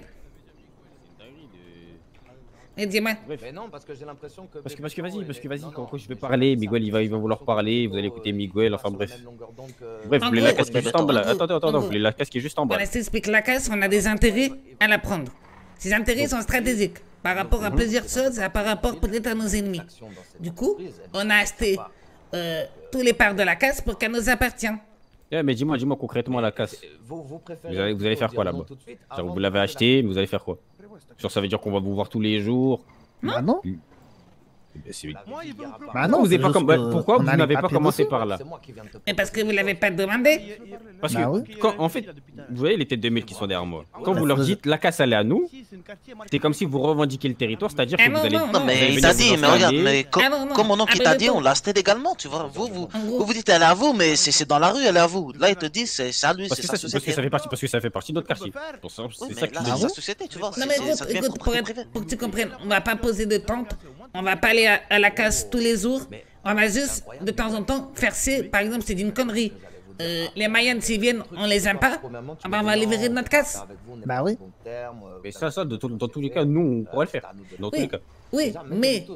Et dis-moi. Mais non, parce que j'ai l'impression que... Parce que vas-y, quand je vais parler, Miguel il va vouloir parler, vous allez écouter Miguel, enfin bref. Bref, vous voulez la casque qui est juste en bas là. Attends, vous voulez la casque qui est juste en bas. Voilà, je t'explique, la casse, on a des intérêts à la prendre. Ces intérêts sont stratégiques par rapport à plusieurs choses, et par rapport peut-être à nos ennemis. Du coup, on a acheté tous les parts de la casse pour qu'elle nous appartienne. Mais dis-moi concrètement la casse. Vous préférez Vous allez faire quoi là-bas? tout de suite, Genre, avant vous de l'avez passer acheté, mais vous allez faire quoi? Genre ça veut dire qu'on va vous voir tous les jours. Bah non. Moi, il peut pas. Bah non. Vous c'est avez pas juste comme- que pourquoi on vous a les n'avez pas papiers commencé dessus. par là? Mais parce que vous l'avez pas demandé. Parce Bah que oui. quand, en fait, vous voyez les têtes de mille qui sont derrière moi. Quand vous leur dites la casse elle est à nous, c'est comme si vous revendiquez le territoire, c'est-à-dire que Ah vous non, allez. non, Non, vous mais allez il venir t'a vous dit, mais installer. regarde, mais Ah non, non. comme mon oncle Ah, il t'a mais dit, d'accord. on l'a acheté légalement, tu vois. Vous En gros. dites elle est à vous, mais c'est dans la rue, elle est à vous. Là, il te dit, c'est à lui, Parce c'est que, sa ça, société. parce que ça fait partie de notre quartier. Pour ça, Oui, c'est mais ça qui là, me c'est dit. sa société, tu vois. Non mais Ça écoute, devient écoute, propriété privée. pour que tu comprennes, on va pas poser de tente, on va pas aller à la casse tous les jours, on va juste de temps en temps faire par exemple c'est d'une connerie. les Mayans, s'ils viennent, on les aime pas, on va les virer de notre casse. Bah oui. Mais ça, dans tous les cas, nous, on pourrait le faire. Dans tous les cas. Oui, mais,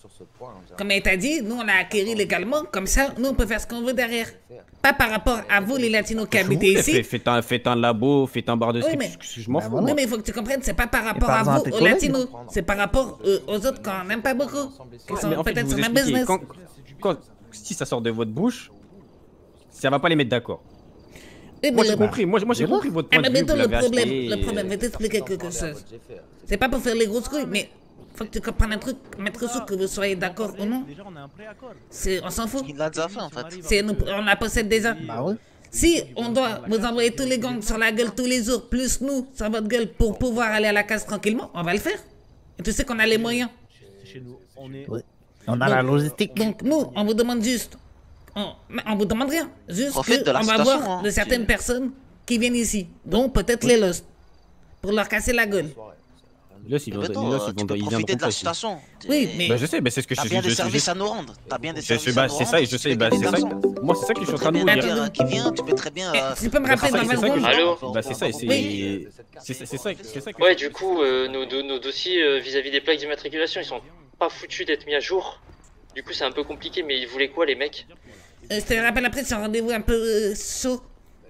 comme elle t'a dit, nous, on a acquéri légalement, comme ça, nous, on peut faire ce qu'on veut derrière. Pas par rapport à vous, les Latinos qui habitez ici. Faites un labo, faites un bar de street, je m'en fous. Oui, mais il faut que tu comprennes, c'est pas par rapport à vous, aux Latinos. C'est par rapport aux autres qu'on n'aime pas beaucoup. Qui sont peut-être sur le même business. Si ça sort de votre bouche, ça va pas les mettre d'accord. Oui, moi j'ai compris, moi j'ai compris votre point de vue. Le problème, je vais t'expliquer quelque chose. C'est pas pour faire les grosses couilles, mais faut que tu comprennes un truc, maître Sou, que vous soyez d'accord ou non. On s'en fout. Il l'a déjà fait en fait. On la possède déjà. Bah oui. Si on doit vous envoyer tous les gangs sur la gueule tous les jours, plus nous sur votre gueule pour pouvoir aller à la case tranquillement, on va le faire. Et tu sais qu'on a les moyens. Oui. On a la logistique. Donc nous, on vous demande juste, on vous demande rien, juste qu'on va voir de certaines personnes qui viennent ici, dont peut-être les Lost, pour leur casser la gueule. Tu peux profiter de la situation. Oui, mais... Bah je sais, mais c'est ce que je suis. T'as bien des services à nous rendre. T'as bien des services à nous rendre. C'est ça, et je sais, c'est ça. Moi, c'est ça que je suis en train de vous dire. Qui vient, tu peux très bien... Tu peux me rappeler dans 20 secondes? Allô? Bah c'est ça, c'est ça. Ouais, du coup, nos dossiers vis-à-vis des plaques d'immatriculation, ils sont pas foutus d'être mis à jour. Du coup, c'est un peu compliqué, mais ils voulaient quoi, les mecs? Je te rappelle après, c'est un rendez-vous un peu chaud.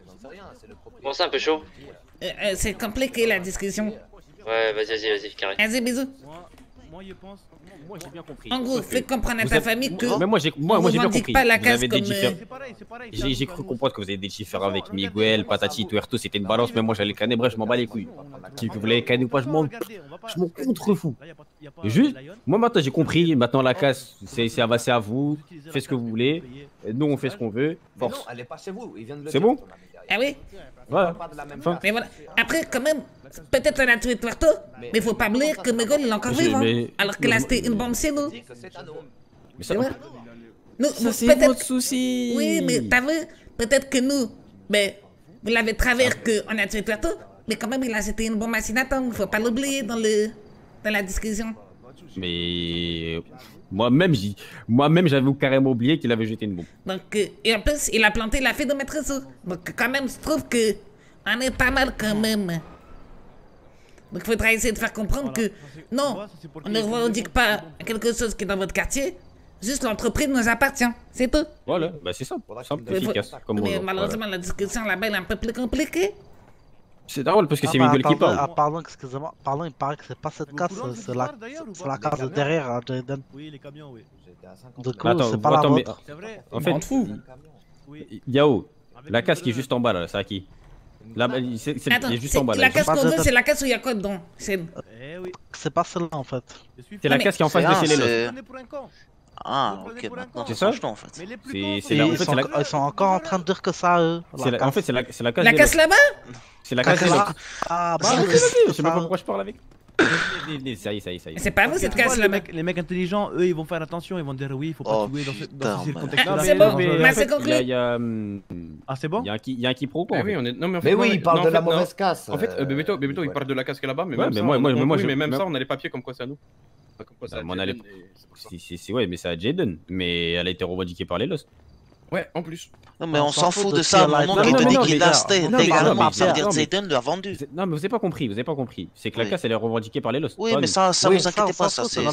Bon, c'est un peu chaud. C'est compliqué, la discussion. Ouais, vas-y, carré. Vas-y, bisous. Moi, je pense. Moi, j'ai bien compris. En gros, fais comprendre à ta famille que. Mais moi, j'ai bien compris. Pas la case comme. J'ai cru comprendre que vous avez des différends avec Miguel, Patati, Tuerto, c'était une balance, mais moi j'allais canner, bref, je m'en bats les couilles. Si vous voulez canner ou pas, je m'en contrefous. Juste, moi maintenant j'ai compris, maintenant la casse, c'est à vous, faites ce que vous voulez, nous on fait ce qu'on veut. Force. C'est bon? Ah oui? Voilà. Mais voilà. Après, quand même, peut-être on a tué Tuerto, mais il faut pas oublier que Miguel il est encore vivant. Alors que là c'était une bombe chez nous. Mais ça, nous, c'est votre souci. Oui, mais t'as vu, peut-être que nous, mais vous l'avez travers qu'on a tué Tuerto, mais quand même il a jeté une bombe à Sinaton, faut pas l'oublier dans la discussion. Mais moi-même j'avais carrément oublié qu'il avait jeté une bombe. Donc, et en plus, il a planté la fille de Maître Sou. Donc quand même, je trouve que on est pas mal quand même. Donc il faudra essayer de faire comprendre que non, on ne revendique pas quelque chose qui est dans votre quartier. Juste l'entreprise nous appartient, c'est tout. Voilà, bah c'est simple, efficace. Mais malheureusement, la discussion là-bas est un peu plus compliquée. C'est drôle parce que c'est Miguel qui parle. Pardon, excusez-moi. Pardon, il paraît que c'est pas cette casse, c'est la casse de derrière à Jaden. Oui, les camions, oui. Du coup, c'est pas la vôtre. En fait, Yao, la casse qui est juste en bas là, c'est à qui? Là, c'est juste en bas là. La casse qu'on veut, c'est la casse où il y a quoi dedans? C'est pas celle-là en fait. C'est la casse qui est en face de chez les Lost. Ah, ok, maintenant c'est ça en fait. Ils sont encore en train de dire que ça, eux. En fait, c'est la casse. La casse là-bas? C'est la casse là. Ah, bah, je sais même pas pourquoi je parle avec. Ça y est. C'est pas vous cette casse là-bas. Les mecs intelligents, eux, ils vont faire attention, ils vont dire oui, il faut pas jouer dans ce contexte-là. C'est bon, c'est conclu. Ah, c'est bon? Il y a un quiproquo. Mais oui, il parle de la mauvaise casse. En fait, Bébéto, il parle de la casse qui est là-bas, mais même ça, on a les papiers comme quoi c'est à nous. Ouais, mais c'est à Jaden, mais elle a été revendiquée par les Lost. Ouais, en plus. Non, mais on s'en fout de ça, à un moment qui te dit qu'il l'a acheté légalement, ça veut dire que Jaden l'a vendu. Non, mais vous avez pas compris. C'est que la casse elle est revendiquée par les Lost. Oui, mais ça vous inquiétez pas, ça c'est.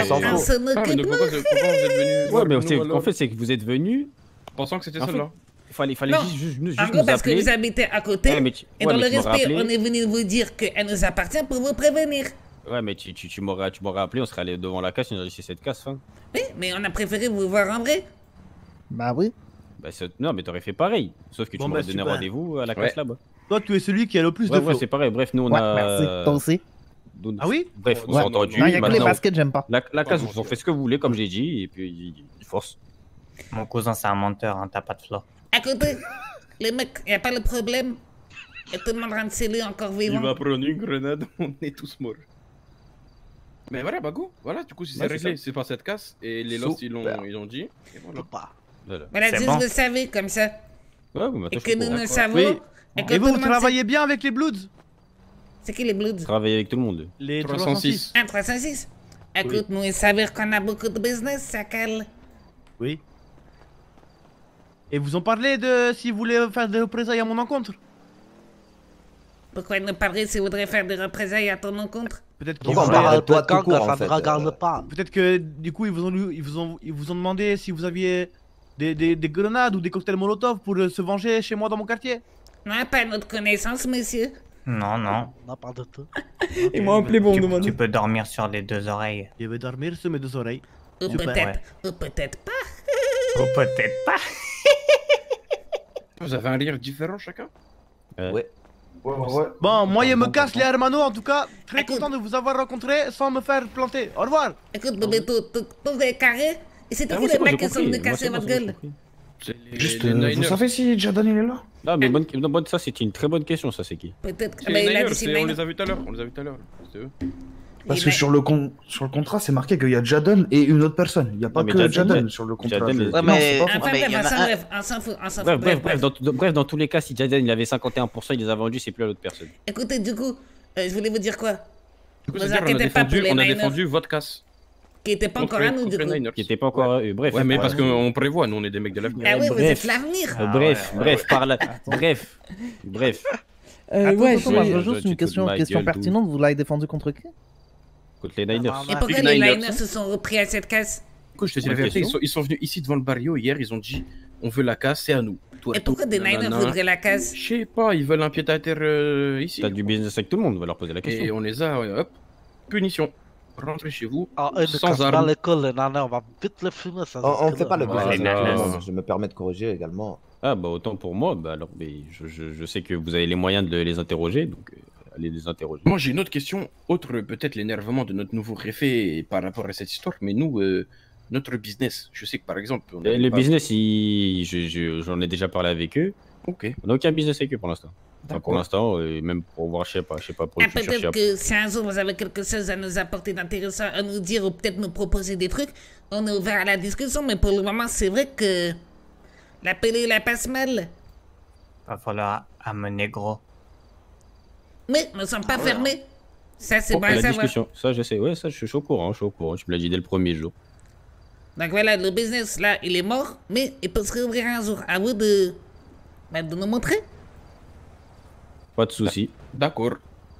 Ouais, mais en fait, c'est que vous êtes venus. Pensant que c'était celle-là. Il fallait juste nous appeler. En gros, parce que vous habitez à côté, et dans le respect, on est venu vous dire qu'elle nous appartient pour vous prévenir. Ouais, mais tu m'aurais appelé, on serait allé devant la casse, on aurait laissé cette casse. Oui, mais on a préféré vous voir en vrai. Bah oui. Bah non, mais t'aurais fait pareil. Sauf que tu m'aurais donné rendez-vous à la casse là-bas. Toi, tu es celui qui a le plus de flow. Ouais, c'est pareil. Bref, nous on a. Merci, toi aussi. Ah oui? Bref, on s'est entendu. Il y a que les baskets, j'aime pas. La casse, vous en faites ce que vous voulez, comme j'ai dit, et puis force. Mon cousin, c'est un menteur, hein, t'as pas de flow. À côté, les mecs, y a pas le problème. Et tout le monde rentre chez lui encore vivant. Il va prendre une grenade, on est tous morts. Mais voilà, bah go, voilà, du coup, si c'est réglé, c'est pas cette casse, et les Lost ils l'ont dit, et voilà. Voilà, juste vous savez, comme ça. Ouais, et que nous le savons. Et vous travaillez bien avec les Bloods? C'est qui les Bloods? Je travaille avec tout le monde. Les 306. Ah, 306. Écoute, nous, il s'avère qu'on a beaucoup de business, ça cale. Oui. Et vous en parlez de si vous voulez faire des représailles à mon encontre? Pourquoi il nous parlerait s'il voudrait faire des représailles à ton encontre? Peut-être qu'ils Pourquoi on parle de toi tout court, en fait, pas. Peut-être que du coup ils vous ont demandé si vous aviez des grenades ou des cocktails Molotov pour se venger chez moi dans mon quartier. Non, pas à notre connaissance, monsieur. Non, non. On parle de tout. Ils m'ont appelé pour me demander. Tu peux dormir sur les deux oreilles. Je vais dormir sur mes deux oreilles. Ou peut-être, ou peut-être pas. Ou peut-être pas. Vous avez un rire différent chacun? Ouais. Bon, moi je me casse les hermanos en tout cas. Très content de vous avoir rencontré sans me faire planter. Au revoir. Écoute, bébé, tout est carré. Et c'est tous les mecs qui sont venus casser votre gueule. Juste, vous savez si Jadon il est là? Non, mais ça c'est une très bonne question, ça c'est qui? Peut-être que On les a vus tout à l'heure, c'est eux. Parce que sur le contrat, c'est marqué qu'il y a Jadon et une autre personne. Il n'y a pas que Jadon sur le contrat. On s'en fout. Bref, dans tous les cas, si Jadon il avait 51%, il les a vendus, c'est plus à l'autre personne. Écoutez, du coup, je voulais vous dire quoi? Du coup, on a défendu votre casse. Qui était pas encore à nous, du coup. Qui était pas encore à eux, bref. Ouais, mais parce qu'on prévoit, nous on est des mecs de l'avenir. Ah oui, vous êtes l'avenir. Bref, par là. Bref. Ouais, j'ai juste une question pertinente. Vous l'avez défendu contre qui? Contre les Niners. Et pourquoi les Niners se sont repris à cette casse? Écoute, je te dis la vérité, ils sont venus ici devant le barrio hier, ils ont dit on veut la casse, c'est à nous. Et pourquoi des Niners voudraient la casse? Je sais pas, ils veulent un pied à terre ici. T'as du business avec tout le monde, on va leur poser la question. Et on les a, hop, punition. Rentrez chez vous, sans armes. Dans l'école, les nanas, on va vite le fumer. On fait pas le business. Je me permets de corriger également. Ah bah autant pour moi, bah alors je sais que vous avez les moyens de les interroger, donc allez les interroger. Moi j'ai une autre question, autre peut-être l'énervement de notre nouveau réfé par rapport à cette histoire, mais nous, notre business, je sais que par exemple... Le business, j'en ai déjà parlé avec eux. Ok. On n'a aucun business avec eux pour l'instant. Enfin, pour l'instant, même pour voir, je sais pas pour peut-être que si un jour vous avez quelque chose à nous apporter d'intéressant, à nous dire ou peut-être nous proposer des trucs, on est ouvert à la discussion, mais pour le moment, c'est vrai que la pelée la passe mal. Va falloir amener gros. Mais nous ne sommes pas fermés. Ça, c'est bon à la savoir. discussion, ça je sais, ouais, ça je suis au courant, tu me l'as dit dès le premier jour. Donc voilà, le business là, il est mort, mais il peut se réouvrir un jour. À vous de nous montrer. Pas de soucis. D'accord.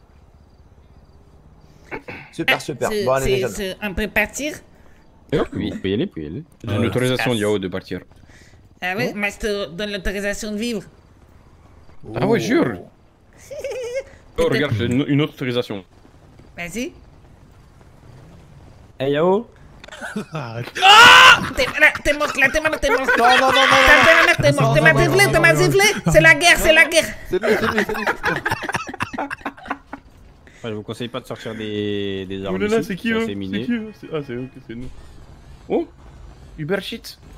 Super. Bon, allez, on peut partir? Oui, peut y aller. J'ai une autorisation Yao de partir. Ah oui, mais je te donne l'autorisation de vivre. Ah ouais, jure. Oh, regarde, j'ai une autre autorisation. Vas-y. Hey Yao. T'es mort là, t'es mort. Non. T'es mort, t'es m'as sifflé. C'est la guerre. C'est lui. Je vous conseille pas de sortir des armes. Oh là là, c'est qui eux? C'est qui eux? Ah, c'est eux que c'est nous. Oh, Uber shit.